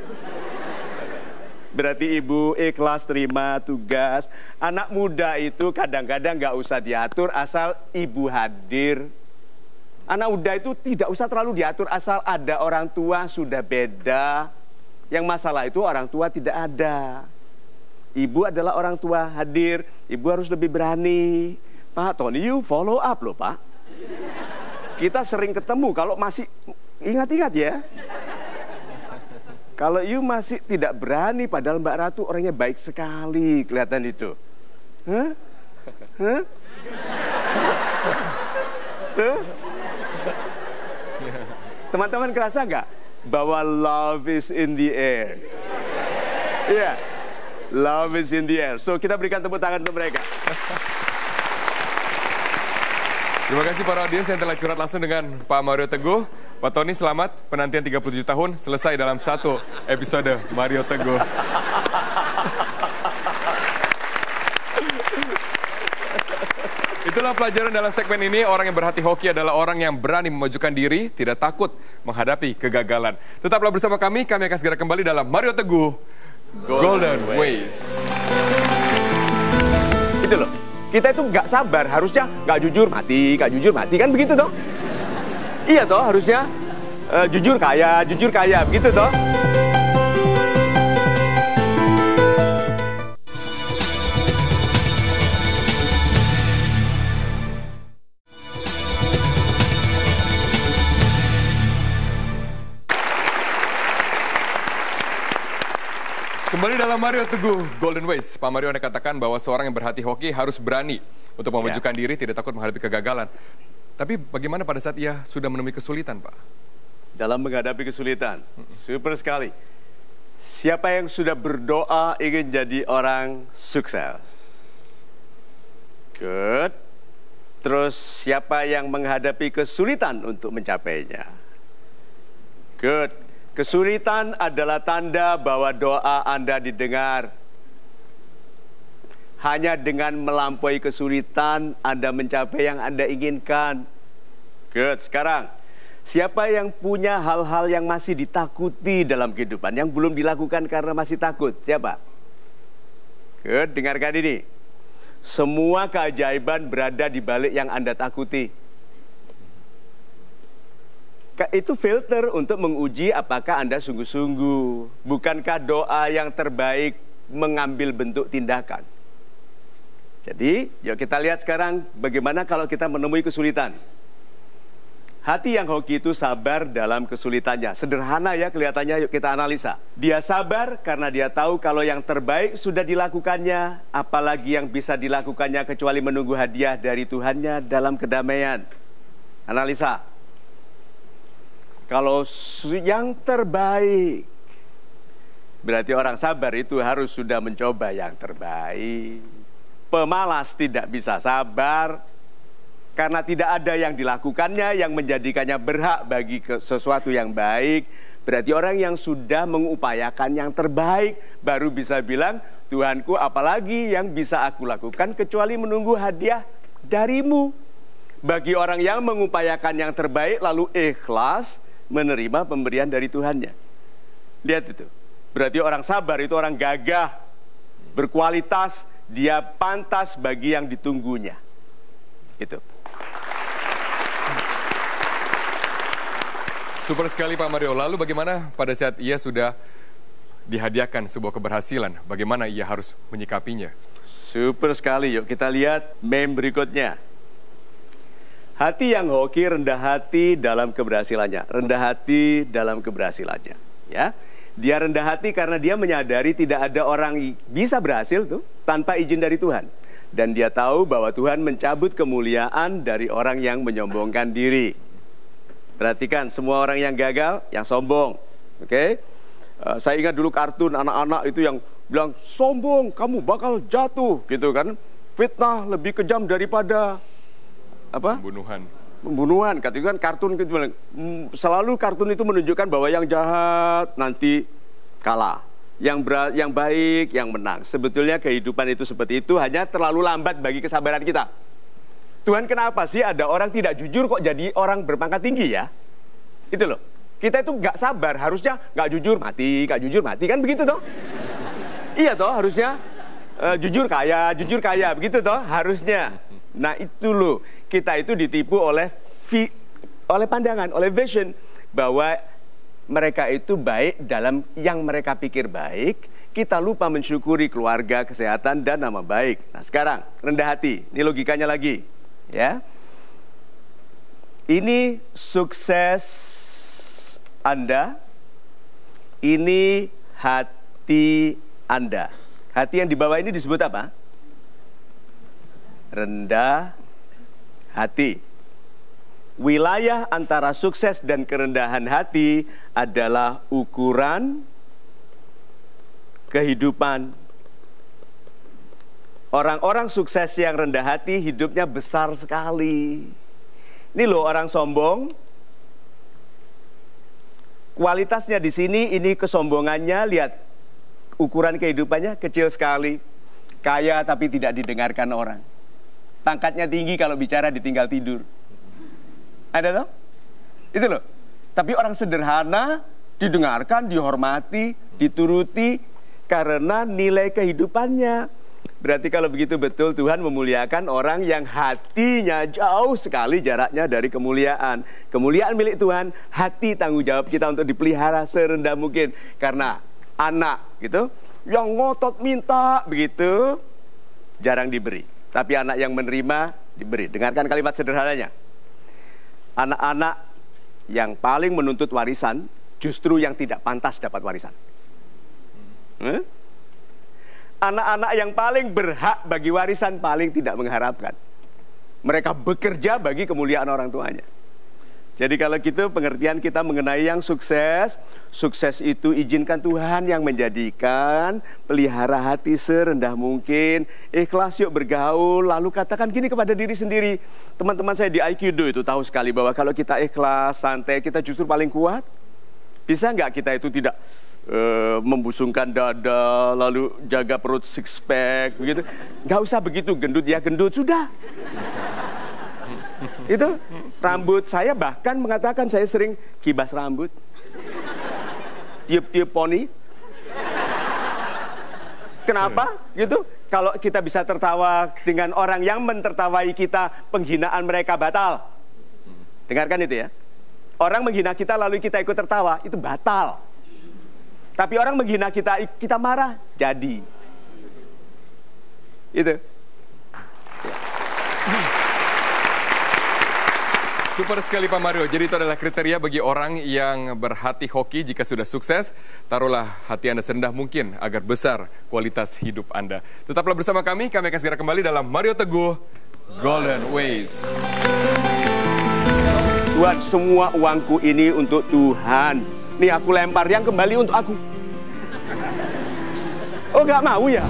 berarti ibu ikhlas terima tugas. Anak muda itu kadang-kadang nggak usah diatur asal ibu hadir. Anak muda itu tidak usah terlalu diatur asal ada orang tua sudah beda. Yang masalah itu orang tua tidak ada. Ibu adalah orang tua hadir. Ibu harus lebih berani. Pak Tony, you follow up loh Pak. Kita sering ketemu kalau masih ingat-ingat ya. Kalau you masih tidak berani, padahal Mbak Ratu orangnya baik sekali, kelihatan itu. Hah? Hah? Tuh? Teman-teman kerasa nggak bahwa love is in the air? Iya, yeah. Love is in the air. So kita berikan tepuk tangan untuk mereka. Terima kasih para audiens yang telah curhat langsung dengan Pak Mario Teguh. Pak Tony, selamat. Penantian tiga puluh tujuh tahun selesai dalam satu episode Mario Teguh. Itulah pelajaran dalam segmen ini. Orang yang berhati hoki adalah orang yang berani memajukan diri, tidak takut menghadapi kegagalan. Tetaplah bersama kami, kami akan segera kembali dalam Mario Teguh Golden, Golden Ways. Itu loh, kita itu nggak sabar, harusnya nggak jujur mati, nggak jujur mati, kan begitu toh? Iya toh, harusnya uh, jujur kaya, jujur kaya, begitu toh? Kembali dalam Mario Teguh Golden Ways. Pak Mario, Anda katakan bahwa seorang yang berhati hoki harus berani untuk memajukan ya. diri, tidak takut menghadapi kegagalan. Tapi bagaimana pada saat ia sudah menemui kesulitan, Pak? Dalam menghadapi kesulitan, super sekali. Siapa yang sudah berdoa ingin jadi orang sukses? Good. Terus siapa yang menghadapi kesulitan untuk mencapainya? Good. Kesulitan adalah tanda bahwa doa Anda didengar. Hanya dengan melampaui kesulitan Anda mencapai yang Anda inginkan. Good. Sekarang, siapa yang punya hal-hal yang masih ditakuti dalam kehidupan, yang belum dilakukan karena masih takut? Siapa? Good. Dengarkan ini. Semua keajaiban berada di balik yang Anda takuti. Itu filter untuk menguji apakah Anda sungguh-sungguh. Bukankah doa yang terbaik mengambil bentuk tindakan? Jadi, yuk kita lihat sekarang bagaimana kalau kita menemui kesulitan. Hati yang hoki itu sabar dalam kesulitannya. Sederhana ya kelihatannya, yuk kita analisa. Dia sabar karena dia tahu kalau yang terbaik sudah dilakukannya. Apalagi yang bisa dilakukannya kecuali menunggu hadiah dari Tuhannya dalam kedamaian. Analisa. Kalau yang terbaik, berarti orang sabar itu harus sudah mencoba yang terbaik. Pemalas tidak bisa sabar, karena tidak ada yang dilakukannya yang menjadikannya berhak bagi sesuatu yang baik. Berarti orang yang sudah mengupayakan yang terbaik, baru bisa bilang, Tuhanku apalagi yang bisa aku lakukan kecuali menunggu hadiah darimu. Bagi orang yang mengupayakan yang terbaik, lalu ikhlas, menerima pemberian dari Tuhannya. Lihat itu. Berarti orang sabar itu orang gagah, berkualitas, dia pantas bagi yang ditunggunya. Itu. Super sekali Pak Mario. Lalu bagaimana pada saat ia sudah dihadiahkan sebuah keberhasilan? Bagaimana ia harus menyikapinya? Super sekali. Yuk kita lihat meme berikutnya. Hati yang hoki rendah hati dalam keberhasilannya. Rendah hati dalam keberhasilannya. Ya, dia rendah hati karena dia menyadari tidak ada orang bisa berhasil tuh tanpa izin dari Tuhan. Dan dia tahu bahwa Tuhan mencabut kemuliaan dari orang yang menyombongkan diri. Perhatikan, semua orang yang gagal, yang sombong. Oke? Okay? Uh, saya ingat dulu kartun anak-anak itu yang bilang, sombong, kamu bakal jatuh. Gitu kan. Fitnah lebih kejam daripada apa? Pembunuhan. Pembunuhan. Katakan kartun gitu. Selalu kartun itu menunjukkan bahwa yang jahat nanti kalah. Yang, ber, yang baik, yang menang. Sebetulnya kehidupan itu seperti itu, hanya terlalu lambat bagi kesabaran kita. Tuhan, kenapa sih ada orang tidak jujur kok jadi orang berpangkat tinggi ya? Itu loh. Kita itu nggak sabar, harusnya nggak jujur mati, nggak jujur mati, kan begitu toh? Iya toh, harusnya uh, jujur kaya, jujur kaya, begitu toh, harusnya. Nah itu loh, kita itu ditipu oleh vi, oleh pandangan, oleh vision bahwa mereka itu baik dalam yang mereka pikir baik. Kita lupa mensyukuri keluarga, kesehatan, dan nama baik. Nah sekarang rendah hati, ini logikanya lagi. Ya, ini sukses Anda, ini hati Anda. Hati yang di bawah ini disebut apa? Rendah hati. Wilayah antara sukses dan kerendahan hati adalah ukuran kehidupan. Orang-orang sukses yang rendah hati hidupnya besar sekali. Ini loh orang sombong. Kualitasnya di sini, ini kesombongannya, lihat ukuran kehidupannya kecil sekali. Kaya tapi tidak didengarkan orang. Pangkatnya tinggi, kalau bicara ditinggal tidur. Ada toh? Itu loh. Tapi orang sederhana didengarkan, dihormati, dituruti karena nilai kehidupannya. Berarti kalau begitu betul Tuhan memuliakan orang yang hatinya jauh sekali jaraknya dari kemuliaan. Kemuliaan milik Tuhan, hati tanggung jawab kita untuk dipelihara serendah mungkin. Karena anak gitu, yang ngotot minta begitu, jarang diberi. Tapi anak yang menerima diberi. Dengarkan kalimat sederhananya. Anak-anak yang paling menuntut warisan justru yang tidak pantas dapat warisan. Hmm? Anak-anak yang paling berhak bagi warisan paling tidak mengharapkan. Mereka bekerja bagi kemuliaan orang tuanya. Jadi kalau gitu pengertian kita mengenai yang sukses, sukses itu izinkan Tuhan yang menjadikan, pelihara hati serendah mungkin, ikhlas yuk bergaul, lalu katakan gini kepada diri sendiri. Teman-teman saya di Aikido itu tahu sekali bahwa kalau kita ikhlas, santai, kita justru paling kuat. Bisa nggak kita itu tidak uh, membusungkan dada, lalu jaga perut six pack, begitu? Nggak usah begitu, gendut ya gendut, sudah. Itu rambut saya bahkan mengatakan saya sering kibas rambut, tiup-tiup poni. Kenapa? Gitu. Kalau kita bisa tertawa dengan orang yang mentertawai kita, penghinaan mereka batal. Dengarkan itu ya. Orang menghina kita lalu kita ikut tertawa, itu batal. Tapi orang menghina kita, kita marah, jadi. Itu. Super sekali Pak Mario. Jadi itu adalah kriteria bagi orang yang berhati hoki jika sudah sukses. Taruhlah hati Anda serendah mungkin agar besar kualitas hidup Anda. Tetaplah bersama kami, kami akan segera kembali dalam Mario Teguh Golden Ways. Tuhan, semua uangku ini untuk Tuhan. Nih aku lempar, yang kembali untuk aku. Oh nggak mau ya?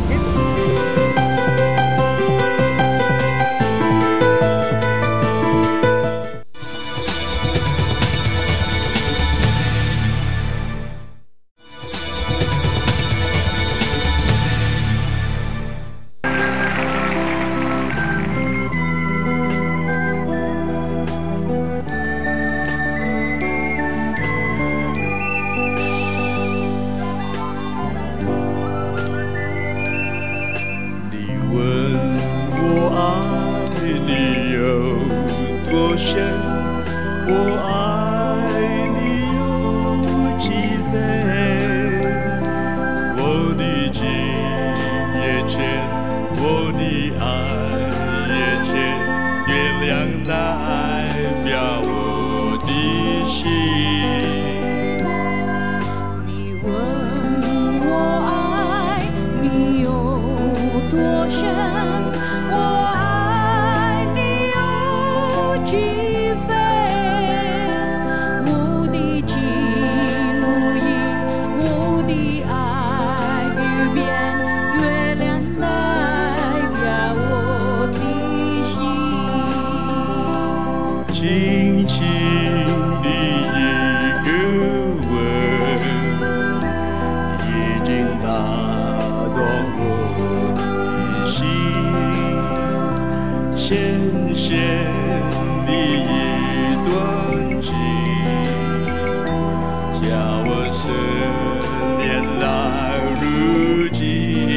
神，我爱你有几分？我的情也真，我的爱也真，月亮代表我的心。 你问我爱你有多深，我爱你有几分？我的情无影，我的爱不变，月亮代表我的心。 轻轻的一个吻，已经打动我的心。深深的一段情，叫我思念来如今。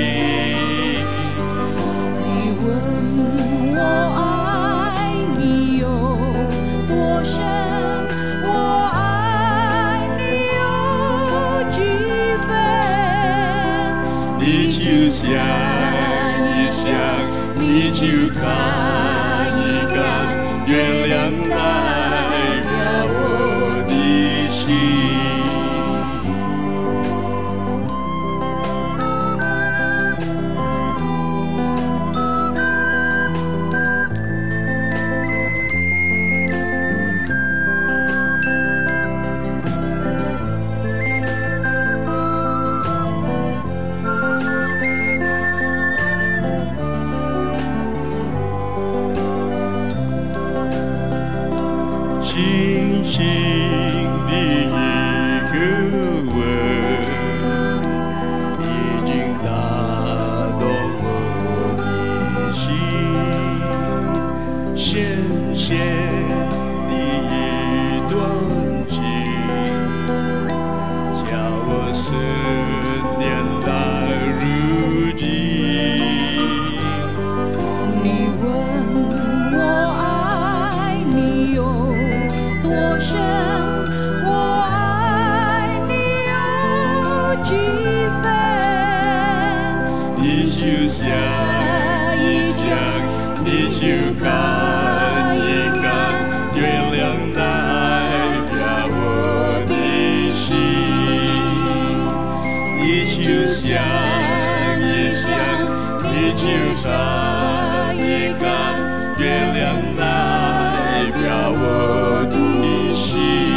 你问我爱你有多深，我爱你有几分？ 你就想一想，你就看一看，月亮代表我的心。轻轻的一个吻，已经打动我的心。深深的一段情，叫我思念来如今。 你问我爱你有多深，我爱你有几分？ 你就想一想，你就看一看，月亮代表我的心。你就想一想，你就看一看，月亮代表我的心。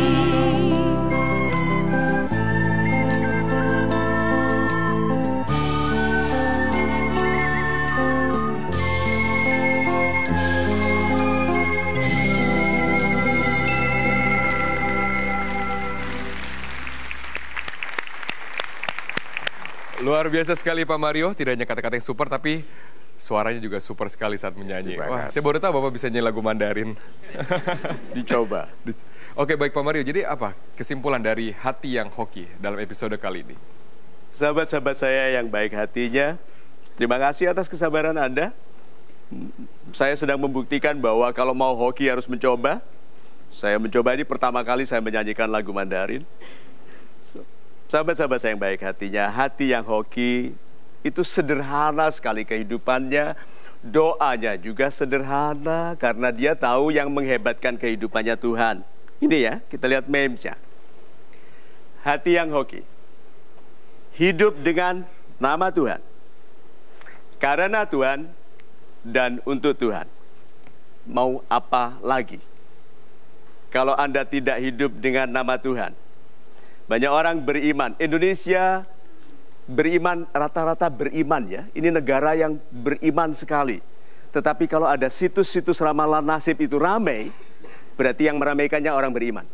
Luar biasa sekali Pak Mario, tidak hanya kata-kata yang super tapi suaranya juga super sekali saat menyanyi. Wah, saya baru tahu Bapak bisa nyanyi lagu Mandarin. Dicoba. Oke, baik Pak Mario. Jadi apa kesimpulan dari Hati yang Hoki dalam episode kali ini? Sahabat-sahabat saya yang baik hatinya, terima kasih atas kesabaran Anda. Saya sedang membuktikan bahwa kalau mau hoki harus mencoba. Saya mencoba ini pertama kali saya menyanyikan lagu Mandarin. Sahabat-sahabat saya yang baik hatinya, hati yang hoki itu sederhana sekali kehidupannya. Doanya juga sederhana karena dia tahu yang menghebatkan kehidupannya Tuhan. Ini ya, kita lihat memesnya. Hati yang hoki. Hidup dengan nama Tuhan. Karena Tuhan dan untuk Tuhan. Mau apa lagi? Kalau Anda tidak hidup dengan nama Tuhan. Banyak orang beriman. Indonesia beriman, rata-rata beriman ya. Ini negara yang beriman sekali. Tetapi kalau ada situs-situs ramalan nasib itu ramai, berarti yang meramaikannya orang beriman.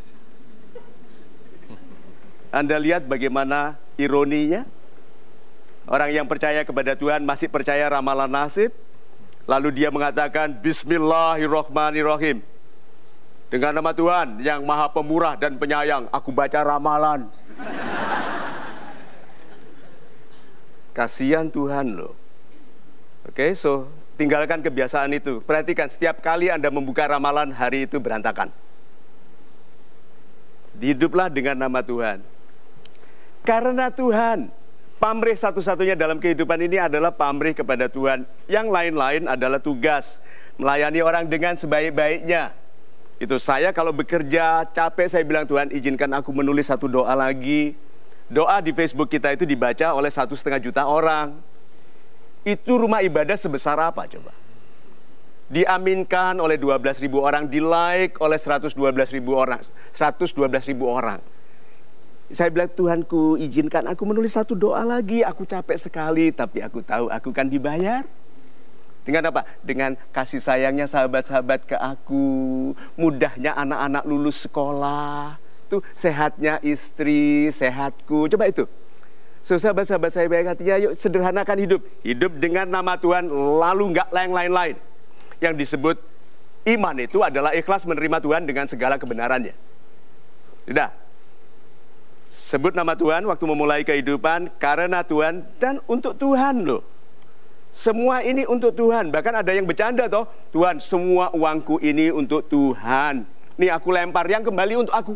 Anda lihat bagaimana ironinya. Orang yang percaya kepada Tuhan masih percaya ramalan nasib. Lalu dia mengatakan Bismillahirrahmanirrahim. Dengan nama Tuhan yang maha pemurah dan penyayang, aku baca ramalan. Kasihan Tuhan loh. Oke, okay, so tinggalkan kebiasaan itu. Perhatikan, setiap kali Anda membuka ramalan, hari itu berantakan. Hiduplah dengan nama Tuhan. Karena Tuhan, pamrih satu-satunya dalam kehidupan ini adalah pamrih kepada Tuhan. Yang lain-lain adalah tugas, melayani orang dengan sebaik-baiknya. Itu saya kalau bekerja capek, saya bilang, Tuhan izinkan aku menulis satu doa lagi. Doa di Facebook kita itu dibaca oleh satu setengah juta orang. Itu rumah ibadah sebesar apa coba? Diaminkan oleh dua belas ribu orang, di like oleh seratus dua belas ribu orang, seratus dua belas ribu orang. Saya bilang, Tuhanku izinkan aku menulis satu doa lagi. Aku capek sekali, tapi aku tahu aku kan dibayar. Dengan apa? Dengan kasih sayangnya sahabat-sahabat ke aku, mudahnya anak-anak lulus sekolah, tuh sehatnya istri, sehatku. Coba itu. So, sahabat-sahabat saya baik hatinya, yuk sederhanakan hidup. Hidup dengan nama Tuhan, lalu nggak yang lain-lain. Yang disebut iman itu adalah ikhlas menerima Tuhan dengan segala kebenarannya. Sudah. Sebut nama Tuhan waktu memulai kehidupan, karena Tuhan dan untuk Tuhan loh. Semua ini untuk Tuhan. Bahkan ada yang bercanda toh, Tuhan semua uangku ini untuk Tuhan. Nih aku lempar, yang kembali untuk aku.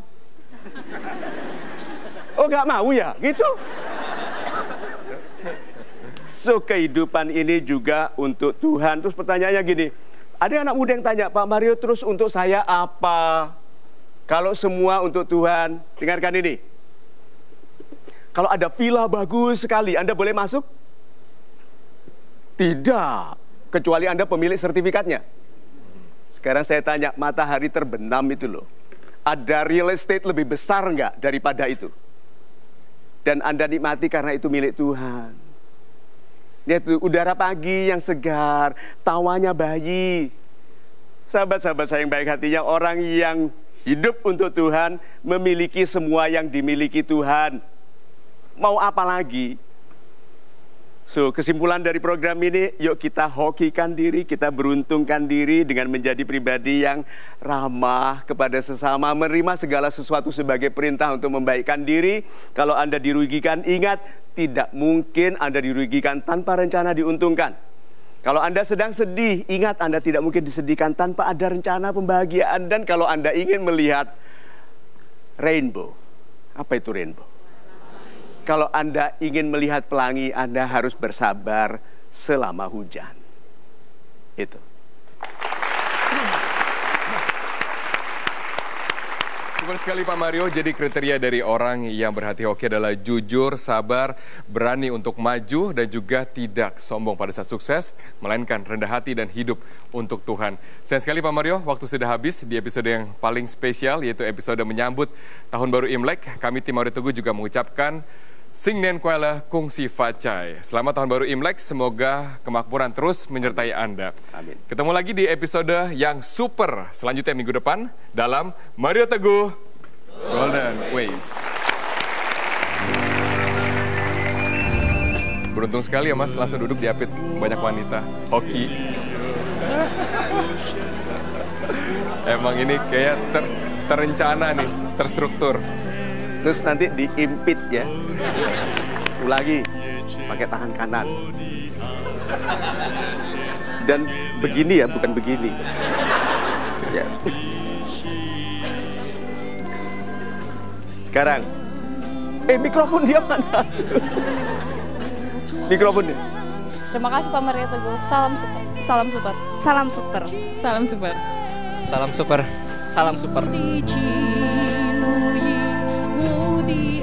Oh nggak mau ya? Gitu. So kehidupan ini juga untuk Tuhan. Terus pertanyaannya gini, ada anak muda yang tanya, Pak Mario terus untuk saya apa? Kalau semua untuk Tuhan, dengarkan ini. Kalau ada villa bagus sekali, Anda boleh masuk? Tidak, kecuali Anda pemilik sertifikatnya. Sekarang saya tanya, matahari terbenam itu loh, ada real estate lebih besar nggak daripada itu? Dan Anda nikmati karena itu milik Tuhan. Yaitu udara pagi yang segar, tawanya bayi. Sahabat-sahabat saya yang baik hatinya, orang yang hidup untuk Tuhan memiliki semua yang dimiliki Tuhan. Mau apa lagi? So, kesimpulan dari program ini, yuk kita hokikan diri, kita beruntungkan diri dengan menjadi pribadi yang ramah kepada sesama, menerima segala sesuatu sebagai perintah untuk membaikkan diri. Kalau Anda dirugikan, ingat, tidak mungkin Anda dirugikan tanpa rencana diuntungkan. Kalau Anda sedang sedih, ingat Anda tidak mungkin disedihkan tanpa ada rencana pembahagiaan. Dan kalau Anda ingin melihat rainbow, apa itu rainbow? Kalau Anda ingin melihat pelangi, Anda harus bersabar selama hujan. Itu. Super sekali Pak Mario, jadi kriteria dari orang yang berhati hoki adalah jujur, sabar, berani untuk maju, dan juga tidak sombong pada saat sukses, melainkan rendah hati dan hidup untuk Tuhan. Sayang sekali Pak Mario, waktu sudah habis di episode yang paling spesial, yaitu episode menyambut Tahun Baru Imlek. Kami tim Mario Teguh juga mengucapkan Sing Nen Kuala Kung Si Facai. Selamat Tahun Baru Imlek, semoga kemakmuran terus menyertai Anda. Amin. Ketemu lagi di episode yang super selanjutnya minggu depan dalam Mario Teguh Golden Ways. Beruntung sekali ya Mas, langsung duduk diapit banyak wanita. Hoki. Emang ini kayak ter terencana nih, terstruktur. Terus nanti diimpit ya. Ulangi, pakai tangan kanan. Dan begini ya, bukan begini. Ya. Sekarang, eh mikrofon dia mana? Mikrofonnya. Terima kasih Pak Mario Teguh. Salam super. Salam super. Salam super. Salam super. Salam super. Salam super. Salam super.